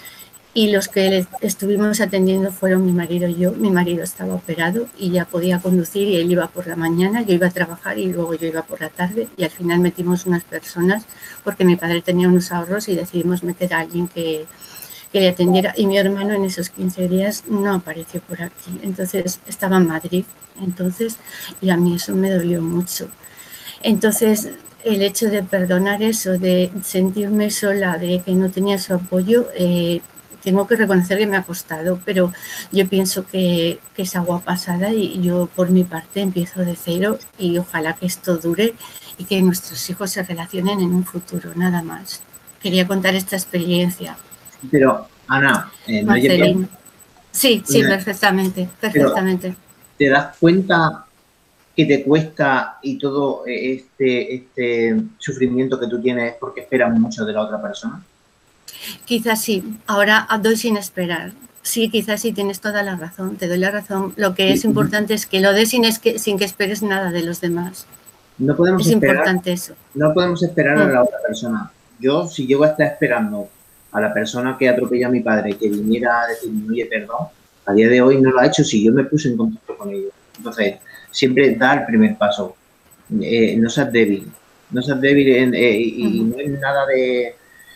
y los que le estuvimos atendiendo fueron mi marido y yo. Mi marido estaba operado y ya podía conducir y él iba por la mañana, yo iba a trabajar y luego yo iba por la tarde, y al final metimos unas personas porque mi padre tenía unos ahorros y decidimos meter a alguien que, que le atendiera, y mi hermano en esos quince días no apareció por aquí, entonces estaba en Madrid. Entonces, y a mí eso me dolió mucho. Entonces, el hecho de perdonar eso, de sentirme sola, de que no tenía su apoyo, eh, tengo que reconocer que me ha costado, pero yo pienso que, que es agua pasada y yo por mi parte empiezo de cero y ojalá que esto dure y que nuestros hijos se relacionen en un futuro, nada más. Quería contar esta experiencia. Pero, Ana, eh, ¿no Marcelino. Sí, sí, perfectamente, perfectamente. Pero, ¿te das cuenta que te cuesta y todo este, este sufrimiento que tú tienes es porque esperas mucho de la otra persona? Quizás sí, ahora doy sin esperar. Sí, quizás sí, tienes toda la razón, te doy la razón. Lo que es importante es que lo des sin, es que, sin que esperes nada de los demás. No podemos es esperar, importante eso. No podemos esperar mm. a la otra persona. Yo, si llego a estar esperando a la persona que atropelló a mi padre que viniera a decirme, oye, perdón, a día de hoy no lo ha hecho si yo me puse en contacto con ellos. Entonces, siempre da el primer paso. Eh, no seas débil. No seas débil en, eh, y, uh-huh. y no es nada de...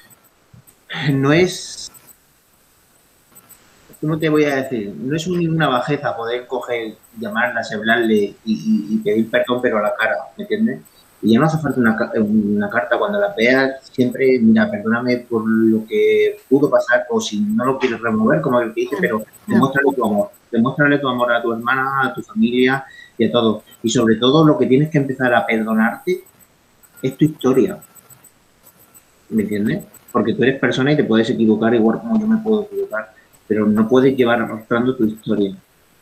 No es... ¿Cómo te voy a decir? No es ninguna bajeza poder coger, llamarla, hablarle y, y, y pedir perdón, pero a la cara, ¿me entiendes? Y ya no hace falta una, una carta. Cuando la veas, siempre, mira, perdóname por lo que pudo pasar, o si no lo quieres remover, como el que dice, pero demuéstrale tu amor. Demuéstrale tu amor a tu hermana, a tu familia y a todo. Y sobre todo, lo que tienes que empezar a perdonarte es tu historia. ¿Me entiendes? Porque tú eres persona y te puedes equivocar igual como yo me puedo equivocar, pero no puedes llevar arrastrando tu historia.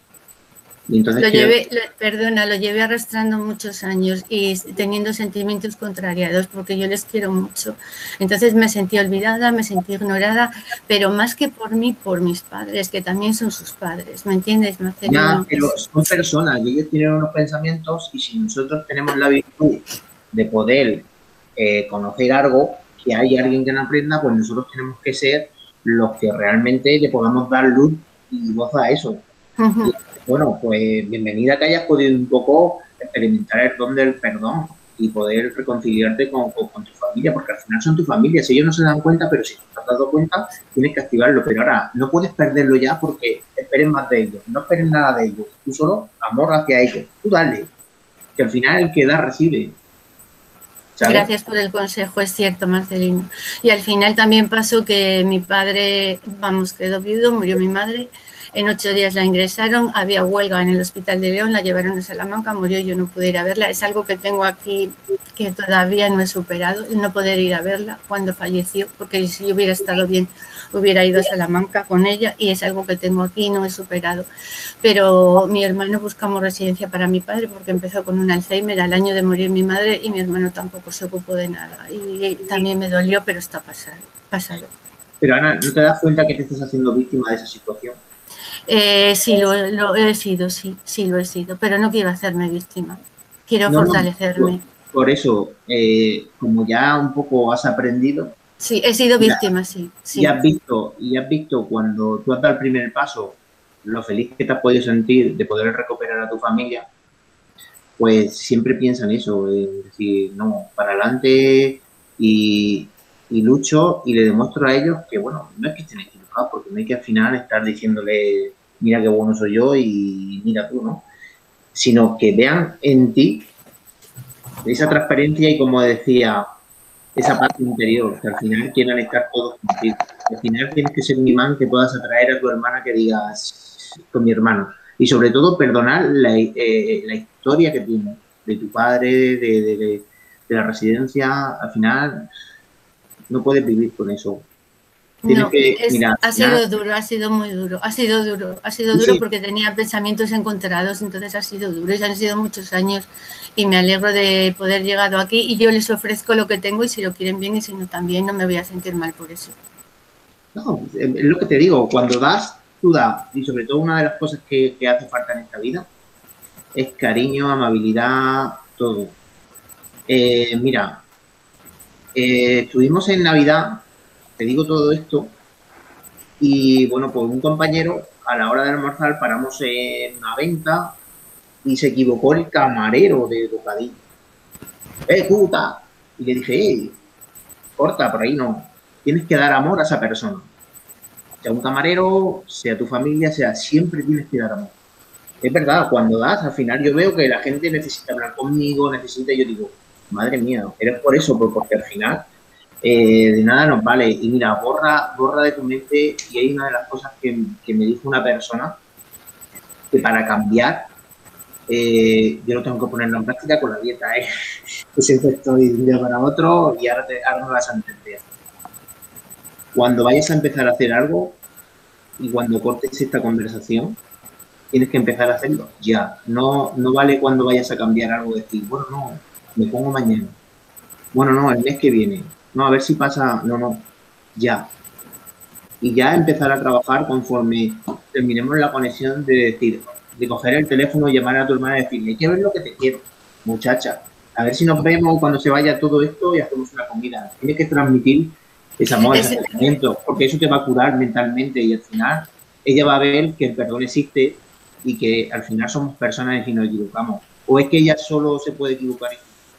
Y entonces lo creo... llevé, lo, perdona, lo llevé arrastrando muchos años y teniendo sentimientos contrariados porque yo les quiero mucho. Entonces me sentí olvidada, me sentí ignorada, pero más que por mí, por mis padres, que también son sus padres. ¿Me entiendes, Marcelino? Ya, pero son personas y ellos tienen unos pensamientos, y si nosotros tenemos la virtud de poder eh, conocer algo, que hay alguien que no aprenda, pues nosotros tenemos que ser los que realmente le podamos dar luz y voz a eso. Uh-huh. Y, bueno, pues bienvenida que hayas podido un poco experimentar el don del perdón y poder reconciliarte con, con, con tu familia, porque al final son tu familia. Si ellos no se dan cuenta, pero si te has dado cuenta, tienes que activarlo. Pero ahora no puedes perderlo ya porque esperes más de ellos. No esperes nada de ellos. Tú solo amor hacia ellos. Tú dale. Que al final el que da recibe. ¿Sabes? Gracias por el consejo, es cierto, Marcelino. Y al final también pasó que mi padre, vamos, quedó viudo, murió mi madre. En ocho días la ingresaron, había huelga en el Hospital de León, la llevaron a Salamanca, murió, yo no pude ir a verla. Es algo que tengo aquí que todavía no he superado, no poder ir a verla cuando falleció, porque si yo hubiera estado bien, hubiera ido a Salamanca con ella, y es algo que tengo aquí y no he superado. Pero mi hermano buscamos residencia para mi padre porque empezó con un Alzheimer al año de morir mi madre y mi hermano tampoco se ocupó de nada. Y también me dolió, pero está pasado. pasado. Pero Ana, ¿no te das cuenta que te estás haciendo víctima de esa situación? Eh, sí, lo, lo he sido, sí, sí lo he sido, pero no quiero hacerme víctima, quiero no, fortalecerme. No, por eso, eh, como ya un poco has aprendido... Sí, he sido víctima, ya, sí, sí. Y has visto, y has visto cuando tú has dado el primer paso, lo feliz que te has podido sentir de poder recuperar a tu familia, pues siempre piensa en eso, es decir, no, para adelante y, y lucho y le demuestro a ellos que, bueno, no es que estén equivocados, porque no hay que al final estar diciéndole, mira qué bueno soy yo y mira tú, ¿no? Sino que vean en ti esa transparencia y, como decía, esa paz interior, que al final quieran estar todos contigo. Al final tienes que ser un imán que puedas atraer a tu hermana, que digas, con mi hermano. Y sobre todo perdonar la, eh, la historia que tienes de tu padre, de, de, de, de la residencia. Al final no puedes vivir con eso. Tienes no, que, es, mira, ha sido duro, ha sido muy duro, ha sido duro, ha sido duro sí. porque tenía pensamientos encontrados, entonces ha sido duro y han sido muchos años y me alegro de poder llegar aquí y yo les ofrezco lo que tengo y si lo quieren bien y si no también no me voy a sentir mal por eso. No, es lo que te digo, cuando das, tú das y sobre todo una de las cosas que, que hace falta en esta vida es cariño, amabilidad, todo. Eh, mira, eh, estuvimos en Navidad, te digo todo esto, y bueno, pues un compañero a la hora de almorzar paramos en una venta y se equivocó el camarero de bocadillo. ¡Eh, puta! Y le dije, ¡eh! Corta, por ahí no. Tienes que dar amor a esa persona. Sea un camarero, sea tu familia, sea, siempre tienes que dar amor. Es verdad, cuando das, al final yo veo que la gente necesita hablar conmigo, necesita, y yo digo, madre mía, eres por eso, porque al final eh, de nada nos vale. Y mira, borra, borra de tu mente, y hay una de las cosas que, que me dijo una persona, que para cambiar, eh, yo lo tengo que ponerlo en práctica con la dieta, ¿eh? Que siempre estoy de un día para otro y ahora, te, ahora no las entendés. Cuando vayas a empezar a hacer algo y cuando cortes esta conversación, tienes que empezar a hacerlo ya. No, no vale cuando vayas a cambiar algo decir, bueno, no, me pongo mañana. Bueno, no, el mes que viene. No, a ver si pasa. No, no, ya. Y ya empezar a trabajar conforme terminemos la conexión de decir, de coger el teléfono, llamar a tu hermana y decirle, hay que ver lo que te quiero, muchacha. A ver si nos vemos cuando se vaya todo esto y hacemos una comida. Tienes que transmitir ese amor, ese sentimiento, porque eso te va a curar mentalmente y al final ella va a ver que el perdón existe y que al final somos personas y nos equivocamos. ¿O es que ella solo se puede equivocar?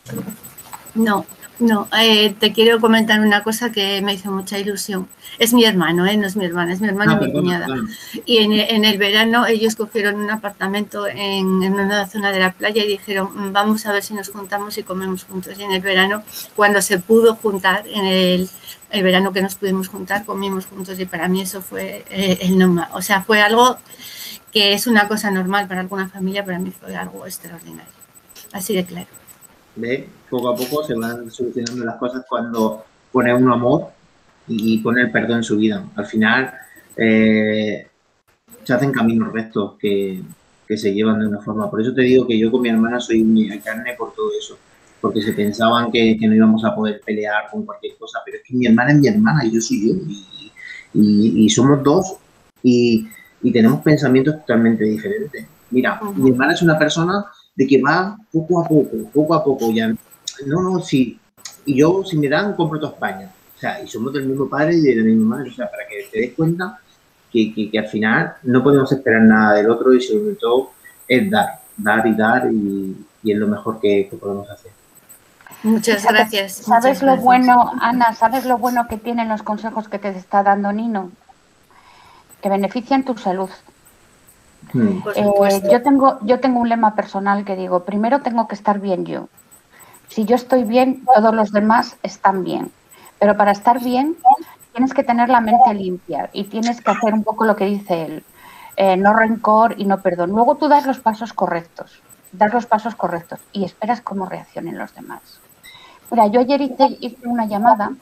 No, no. Eh, te quiero comentar una cosa que me hizo mucha ilusión. Es mi hermano, ¿eh? No es mi hermana, es mi hermano ah, y mi cuñada. Perdón. Y en, en el verano ellos cogieron un apartamento en, en una zona de la playa y dijeron, vamos a ver si nos juntamos y comemos juntos. Y en el verano, cuando se pudo juntar, en el, el verano que nos pudimos juntar, comimos juntos y para mí eso fue eh, el Noma. O sea, fue algo que es una cosa normal para alguna familia, para mí fue algo extraordinario. Así de claro. ¿Ve? Poco a poco se van solucionando las cosas cuando pone un amor y pone el perdón en su vida. Al final eh, se hacen caminos rectos que, que se llevan de una forma. Por eso te digo que yo con mi hermana soy mi carne por todo eso. Porque se pensaban que, que no íbamos a poder pelear con cualquier cosa. Pero es que mi hermana es mi hermana y yo soy yo. Y, y, y somos dos y, y tenemos pensamientos totalmente diferentes. Mira, uh-huh. Mi hermana es una persona de que va poco a poco, poco a poco. Ya, no, no, sí. Y yo, si me dan, compro toda España. O sea, y somos del mismo padre y de la misma madre. O sea, para que te des cuenta que, que, que al final no podemos esperar nada del otro y sobre todo es dar, dar y dar y, y es lo mejor que, que podemos hacer. Muchas gracias. ¿Sabes muchas lo gracias. bueno, Ana, sabes lo bueno que tienen los consejos que te está dando Nino? Que benefician tu salud. Hmm. Eh, yo tengo, yo tengo un lema personal que digo, primero tengo que estar bien yo. Si yo estoy bien, todos los demás están bien. Pero para estar bien, tienes que tener la mente limpia y tienes que hacer un poco lo que dice él. Eh, no rencor y no perdón. Luego tú das los pasos correctos. Das los pasos correctos y esperas cómo reaccionen los demás. Mira, yo ayer hice, hice una llamada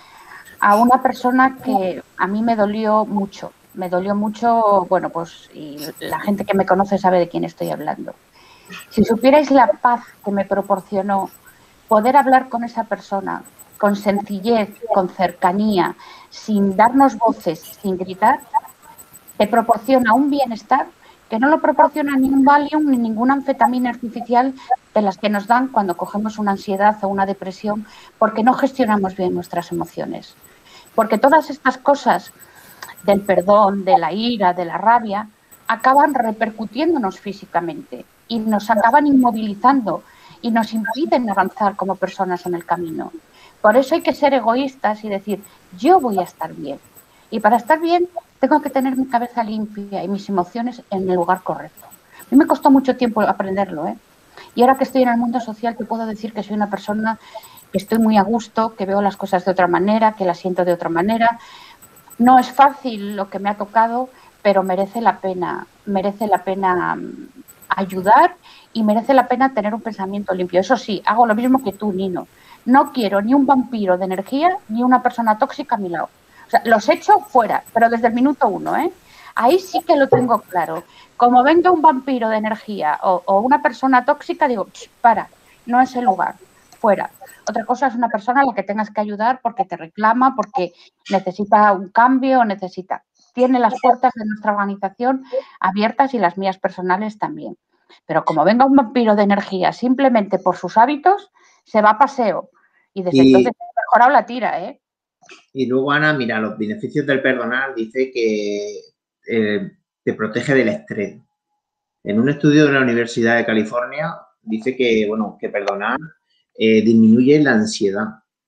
a una persona que a mí me dolió mucho. Me dolió mucho, bueno, pues y la gente que me conoce sabe de quién estoy hablando. Si supierais la paz que me proporcionó poder hablar con esa persona con sencillez, con cercanía, sin darnos voces, sin gritar, te proporciona un bienestar que no lo proporciona ni un Valium ni ninguna anfetamina artificial, te de las que nos dan cuando cogemos una ansiedad o una depresión porque no gestionamos bien nuestras emociones. Porque todas estas cosas del perdón, de la ira, de la rabia, acaban repercutiéndonos físicamente y nos acaban inmovilizando y nos impiden avanzar como personas en el camino. Por eso hay que ser egoístas y decir, yo voy a estar bien. Y para estar bien tengo que tener mi cabeza limpia y mis emociones en el lugar correcto. A mí me costó mucho tiempo aprenderlo, ¿eh? Y ahora que estoy en el mundo social te puedo decir que soy una persona que estoy muy a gusto, que veo las cosas de otra manera, que las siento de otra manera. No es fácil lo que me ha tocado, pero merece la pena, merece la pena ayudar y merece la pena tener un pensamiento limpio. Eso sí, hago lo mismo que tú, Nino. No quiero ni un vampiro de energía ni una persona tóxica a mi lado. O sea, los echo fuera, pero desde el minuto uno, ¿eh? Ahí sí que lo tengo claro. Como venga un vampiro de energía o, o una persona tóxica, digo, para, no es el lugar, fuera. Otra cosa es una persona a la que tengas que ayudar porque te reclama, porque necesita un cambio o necesita. Tiene las puertas de nuestra organización abiertas y las mías personales también. Pero como venga un vampiro de energía simplemente por sus hábitos, se va a paseo. Y desde y, entonces he mejorado la tira, ¿eh? Y luego, Ana, mira, los beneficios del perdonar dice que eh, te protege del estrés. En un estudio de la Universidad de California dice que, bueno, que perdonar eh, disminuye la ansiedad.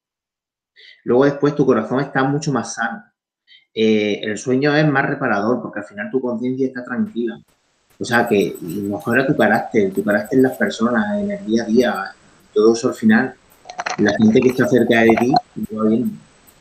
Luego después tu corazón está mucho más sano. Eh, el sueño es más reparador porque al final tu conciencia está tranquila. O sea que mejora tu carácter, tu carácter en las personas, en el día a día. Todo eso al final, la gente que está cerca de ti, va bien.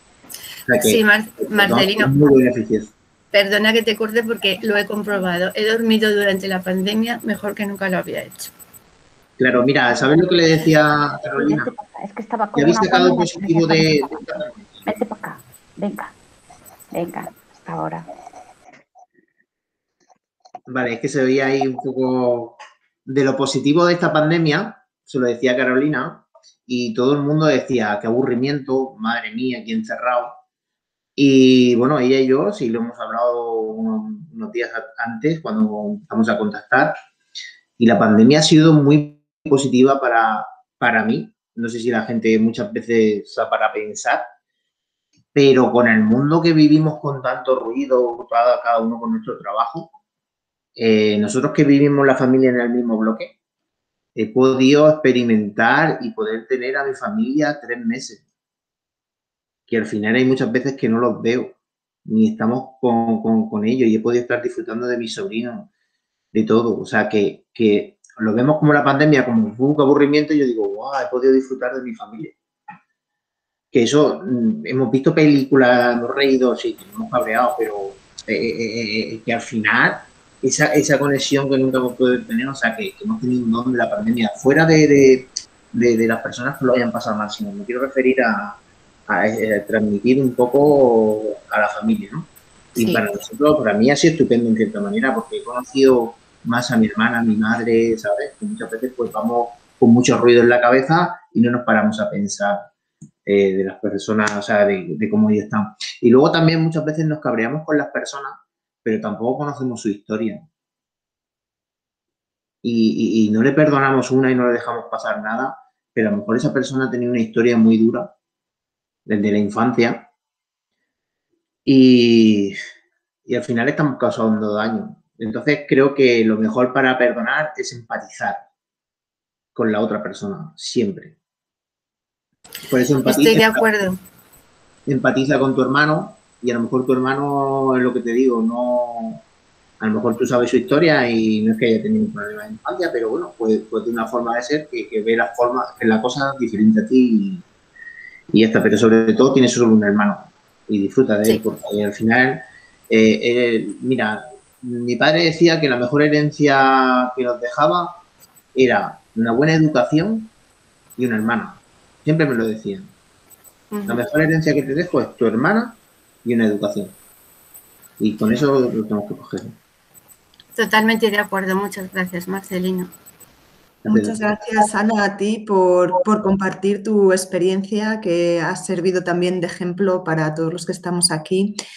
O sea que, sí, Mar Marcelino, es muy beneficioso. Perdona que te corte porque lo he comprobado. He dormido durante la pandemia mejor que nunca lo había hecho. Claro, mira, ¿sabes lo que le decía a Carolina? Es que estaba con ¿Te habéis sacado el positivo de...? Vete para acá, venga, venga, hasta ahora. Vale, es que se veía ahí un poco de lo positivo de esta pandemia, se lo decía Carolina, y todo el mundo decía, qué aburrimiento, madre mía, aquí encerrado. Y bueno, ella y yo sí lo hemos hablado unos, unos días antes, cuando empezamos a contactar, y la pandemia ha sido muy positiva para, para mí. No sé si la gente muchas veces está para pensar, pero con el mundo que vivimos con tanto ruido, cada, cada uno con nuestro trabajo, eh, nosotros que vivimos la familia en el mismo bloque, he podido experimentar y poder tener a mi familia tres meses. Que al final hay muchas veces que no los veo, ni estamos con, con, con ellos, y he podido estar disfrutando de mis sobrinos, de todo. O sea, que, que lo vemos como la pandemia, como un aburrimiento, y yo digo, wow, he podido disfrutar de mi familia. Que eso, hemos visto películas, hemos reído, sí, hemos cabreado, pero eh, eh, eh, que al final, esa, esa conexión que nunca hemos podido tener, o sea, que, que hemos tenido un don de la pandemia, fuera de, de, de, de las personas que lo hayan pasado mal, sino me quiero referir a, a, a transmitir un poco a la familia, ¿no? Y sí. Para nosotros, para mí ha sido estupendo en cierta manera, porque he conocido más a mi hermana, a mi madre, ¿sabes? Que muchas veces pues vamos con mucho ruido en la cabeza y no nos paramos a pensar eh, de las personas, o sea, de, de cómo ellos están. Y luego también muchas veces nos cabreamos con las personas, pero tampoco conocemos su historia. Y, y, y no le perdonamos una y no le dejamos pasar nada, pero a lo mejor esa persona ha tenido una historia muy dura desde la infancia y, y al final estamos causando daño. Entonces creo que lo mejor para perdonar es empatizar con la otra persona, siempre. Por eso empatiza, estoy de acuerdo. Empatiza con tu hermano y a lo mejor tu hermano, es lo que te digo, no... A lo mejor tú sabes su historia y no es que haya tenido un problema de infancia, pero bueno, pues, pues de una forma de ser que, que ve la forma, que la cosa diferente a ti y, y ya está. Pero sobre todo tienes solo un hermano y disfruta de sí. él, porque al final, eh, eh, mira, mi padre decía que la mejor herencia que nos dejaba era una buena educación y una hermana. Siempre me lo decían. Uh-huh. La mejor herencia que te dejo es tu hermana y una educación. Y con eso lo tenemos que coger. Totalmente de acuerdo. Muchas gracias, Marcelino. Muchas gracias, Ana, a ti por, por compartir tu experiencia, que ha servido también de ejemplo para todos los que estamos aquí.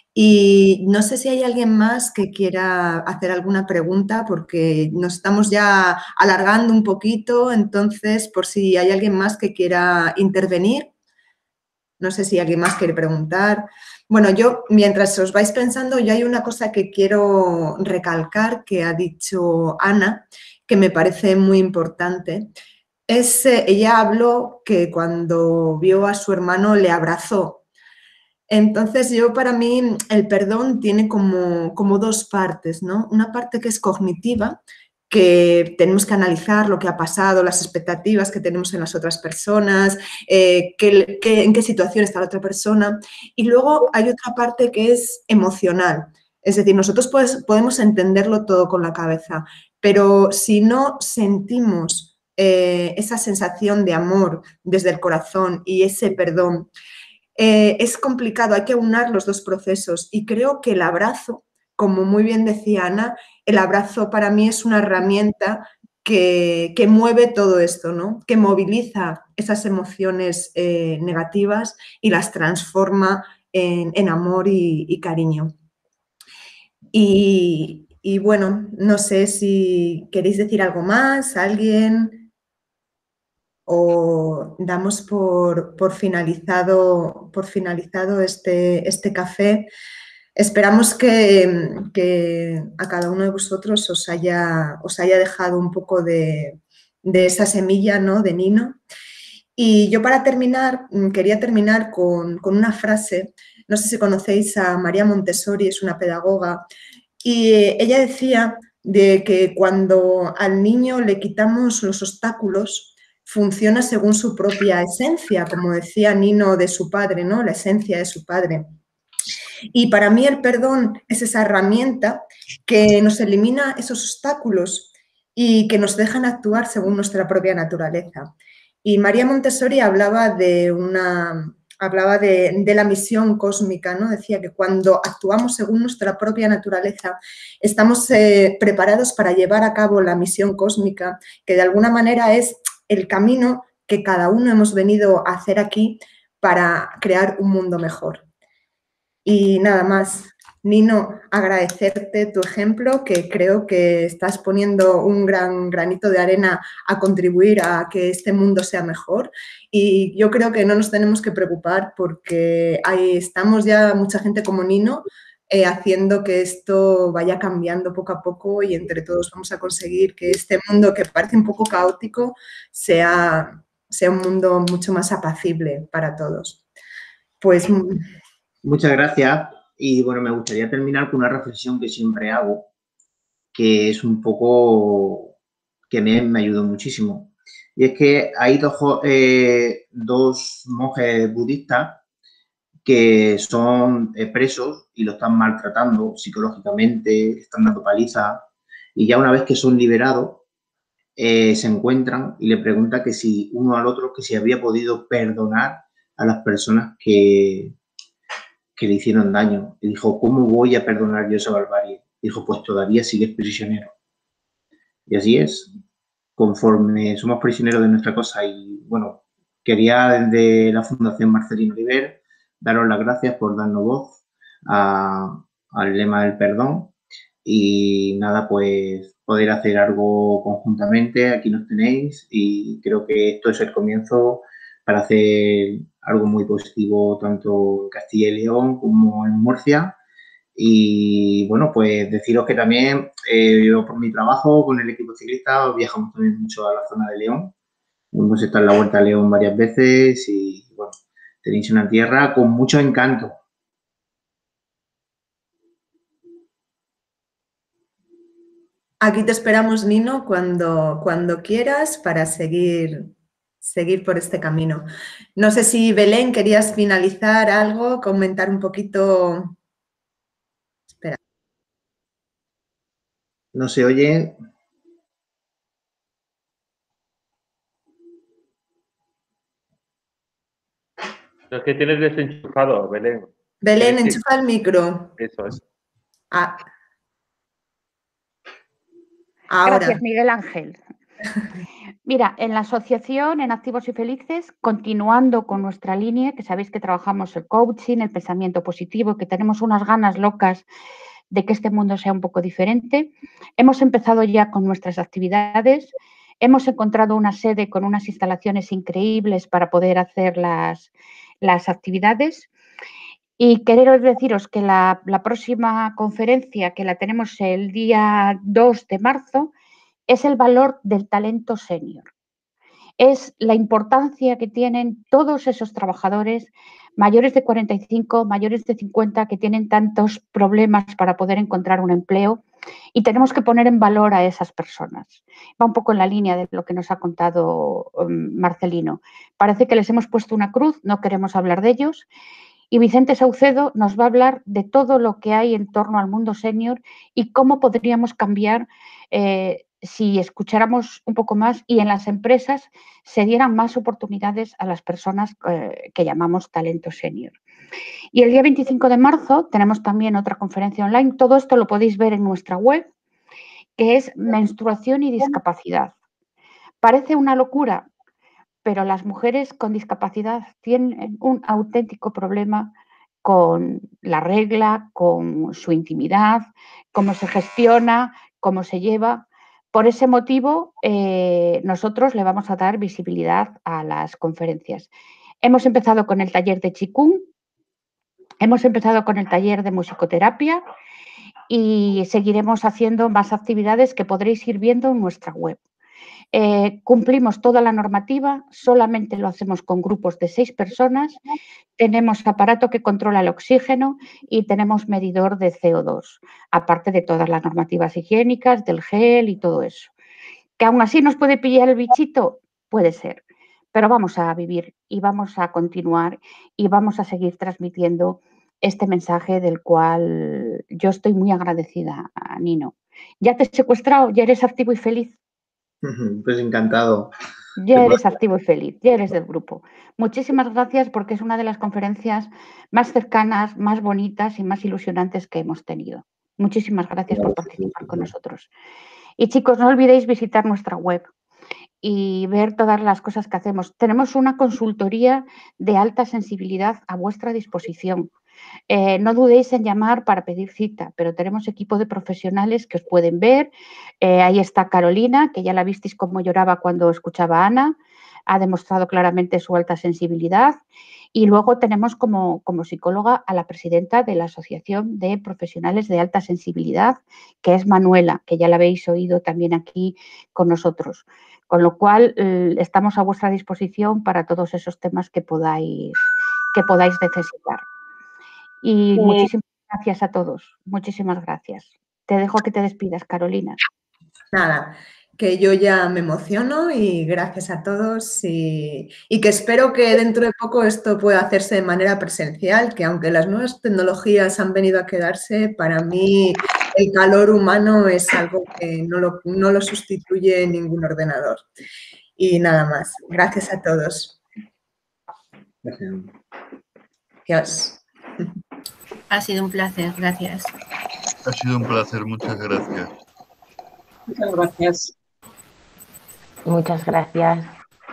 Y no sé si hay alguien más que quiera hacer alguna pregunta porque nos estamos ya alargando un poquito, entonces por si hay alguien más que quiera intervenir. No sé si alguien más quiere preguntar. Bueno, yo, mientras os vais pensando, yo hay una cosa que quiero recalcar que ha dicho Ana, que me parece muy importante. Es, eh, ella habló que cuando vio a su hermano le abrazó. Entonces, yo para mí el perdón tiene como, como dos partes, ¿no? Una parte que es cognitiva, que tenemos que analizar lo que ha pasado, las expectativas que tenemos en las otras personas, eh, qué, qué, en qué situación está la otra persona. Y luego hay otra parte que es emocional. Es decir, nosotros pues, podemos entenderlo todo con la cabeza, pero si no sentimos eh, esa sensación de amor desde el corazón y ese perdón, eh, es complicado, hay que aunar los dos procesos. Y creo que el abrazo, como muy bien decía Ana, el abrazo para mí es una herramienta que, que mueve todo esto, ¿no? Que moviliza esas emociones eh, negativas y las transforma en, en amor y, y cariño. Y, y bueno, no sé si queréis decir algo más, alguien, o damos por, por finalizado, por finalizado este, este café. Esperamos que, que a cada uno de vosotros os haya, os haya dejado un poco de, de esa semilla, ¿no?, de Nino. Y yo para terminar, quería terminar con, con una frase. No sé si conocéis a María Montessori, es una pedagoga, y ella decía de que cuando al niño le quitamos los obstáculos, funciona según su propia esencia, como decía Nino de su padre, ¿no?, la esencia de su padre. Y para mí el perdón es esa herramienta que nos elimina esos obstáculos y que nos dejan actuar según nuestra propia naturaleza. Y María Montessori hablaba de una... hablaba de, de la misión cósmica, ¿no? Decía que cuando actuamos según nuestra propia naturaleza, estamos eh, preparados para llevar a cabo la misión cósmica, que de alguna manera es el camino que cada uno hemos venido a hacer aquí para crear un mundo mejor. Y nada más. Nino, agradecerte tu ejemplo, que creo que estás poniendo un gran granito de arena a contribuir a que este mundo sea mejor. Y yo creo que no nos tenemos que preocupar porque ahí estamos ya mucha gente como Nino eh, haciendo que esto vaya cambiando poco a poco y entre todos vamos a conseguir que este mundo que parece un poco caótico sea, sea un mundo mucho más apacible para todos. Pues... Muchas gracias. Y bueno, me gustaría terminar con una reflexión que siempre hago, que es un poco, que me, me ayudó muchísimo. Y es que hay dos, eh, dos monjes budistas que son eh, presos y lo están maltratando psicológicamente, están dando palizas, y ya una vez que son liberados, eh, se encuentran y le preguntan que si uno al otro, que si había podido perdonar a las personas que, que le hicieron daño. Y dijo, ¿cómo voy a perdonar yo esa barbarie? Dijo, pues todavía sigues prisionero. Y así es, conforme somos prisioneros de nuestra cosa. Y bueno, quería desde la Fundación Marcelino Oliver daros las gracias por darnos voz a, al lema del perdón. Y nada, pues poder hacer algo conjuntamente, aquí nos tenéis, y creo que esto es el comienzo para hacer algo muy positivo tanto en Castilla y León como en Murcia. Y bueno, pues deciros que también eh, yo por mi trabajo con el equipo ciclista viajamos también mucho a la zona de León. Hemos estado en la Vuelta a León varias veces y bueno, tenéis una tierra con mucho encanto. Aquí te esperamos, Nino, cuando, cuando quieras para seguir, seguir por este camino. No sé si, Belén, querías finalizar algo, comentar un poquito. Espera. No se oye. Es que tienes desenchufado, Belén. Belén, enchufa el micro. Eso es. Ah. Ahora. Gracias, Miguel Ángel. Mira, en la asociación, en Activos y Felices, continuando con nuestra línea, que sabéis que trabajamos el coaching, el pensamiento positivo, que tenemos unas ganas locas de que este mundo sea un poco diferente. Hemos empezado ya con nuestras actividades, hemos encontrado una sede con unas instalaciones increíbles para poder hacer las, las actividades. Y quiero deciros que la, la próxima conferencia, que la tenemos el día dos de marzo, es el valor del talento senior. Es la importancia que tienen todos esos trabajadores mayores de cuarenta y cinco, mayores de cincuenta, que tienen tantos problemas para poder encontrar un empleo, y tenemos que poner en valor a esas personas. Va un poco en la línea de lo que nos ha contado um, Marcelino. Parece que les hemos puesto una cruz, no queremos hablar de ellos, y Vicente Saucedo nos va a hablar de todo lo que hay en torno al mundo senior y cómo podríamos cambiar eh, si escucháramos un poco más y en las empresas se dieran más oportunidades a las personas eh, que llamamos talento senior. Y el día veinticinco de marzo tenemos también otra conferencia online. Todo esto lo podéis ver en nuestra web, que es menstruación y discapacidad. Parece una locura, pero las mujeres con discapacidad tienen un auténtico problema con la regla, con su intimidad, cómo se gestiona, cómo se lleva. Por ese motivo, eh, nosotros le vamos a dar visibilidad a las conferencias. Hemos empezado con el taller de Qigong, hemos empezado con el taller de musicoterapia y seguiremos haciendo más actividades que podréis ir viendo en nuestra web. Eh, cumplimos toda la normativa, solamente lo hacemos con grupos de seis personas, tenemos aparato que controla el oxígeno y tenemos medidor de C O dos, aparte de todas las normativas higiénicas, del gel y todo eso. ¿Que aún así nos puede pillar el bichito? Puede ser, pero vamos a vivir y vamos a continuar y vamos a seguir transmitiendo este mensaje del cual yo estoy muy agradecida, Nino. ¿Ya te he secuestrado? ¿Ya eres activo y feliz? Pues encantado. Ya eres activo y feliz, ya eres del grupo. Muchísimas gracias porque es una de las conferencias más cercanas, más bonitas y más ilusionantes que hemos tenido. Muchísimas gracias por participar con nosotros. Y chicos, no olvidéis visitar nuestra web y ver todas las cosas que hacemos. Tenemos una consultoría de alta sensibilidad a vuestra disposición. Eh, no dudéis en llamar para pedir cita, pero tenemos equipo de profesionales que os pueden ver. Eh, ahí está Carolina, que ya la visteis cómo lloraba cuando escuchaba a Ana, ha demostrado claramente su alta sensibilidad. Y luego tenemos como, como psicóloga a la presidenta de la Asociación de Profesionales de Alta Sensibilidad, que es Manuela, que ya la habéis oído también aquí con nosotros. Con lo cual, eh, estamos a vuestra disposición para todos esos temas que podáis, que podáis necesitar. Y sí. Muchísimas gracias a todos, muchísimas gracias. Te dejo que te despidas, Carolina. Nada, que yo ya me emociono y gracias a todos y, y que espero que dentro de poco esto pueda hacerse de manera presencial, que aunque las nuevas tecnologías han venido a quedarse, para mí el calor humano es algo que no lo, no lo sustituye ningún ordenador. Y nada más, gracias a todos. Gracias. Adiós. Ha sido un placer, gracias. Ha sido un placer, muchas gracias. Muchas gracias. Muchas gracias.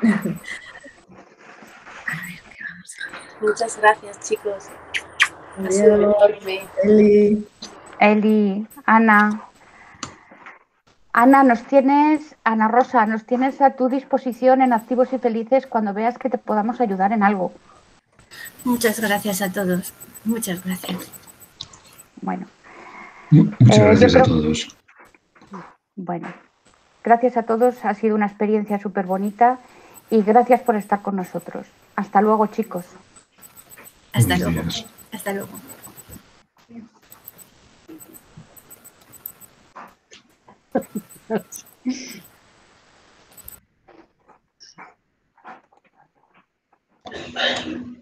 Muchas gracias, chicos. Ha sido enorme. Eli. Eli, Ana. Ana, nos tienes, Ana Rosa, nos tienes a tu disposición en Activos y Felices cuando veas que te podamos ayudar en algo. Muchas gracias a todos. Muchas gracias. Bueno. Muchas eh, gracias creo, a todos. Bueno, gracias a todos. Ha sido una experiencia súper bonita y gracias por estar con nosotros. Hasta luego, chicos. Hasta Buenos luego. días. Hasta luego. Thank you.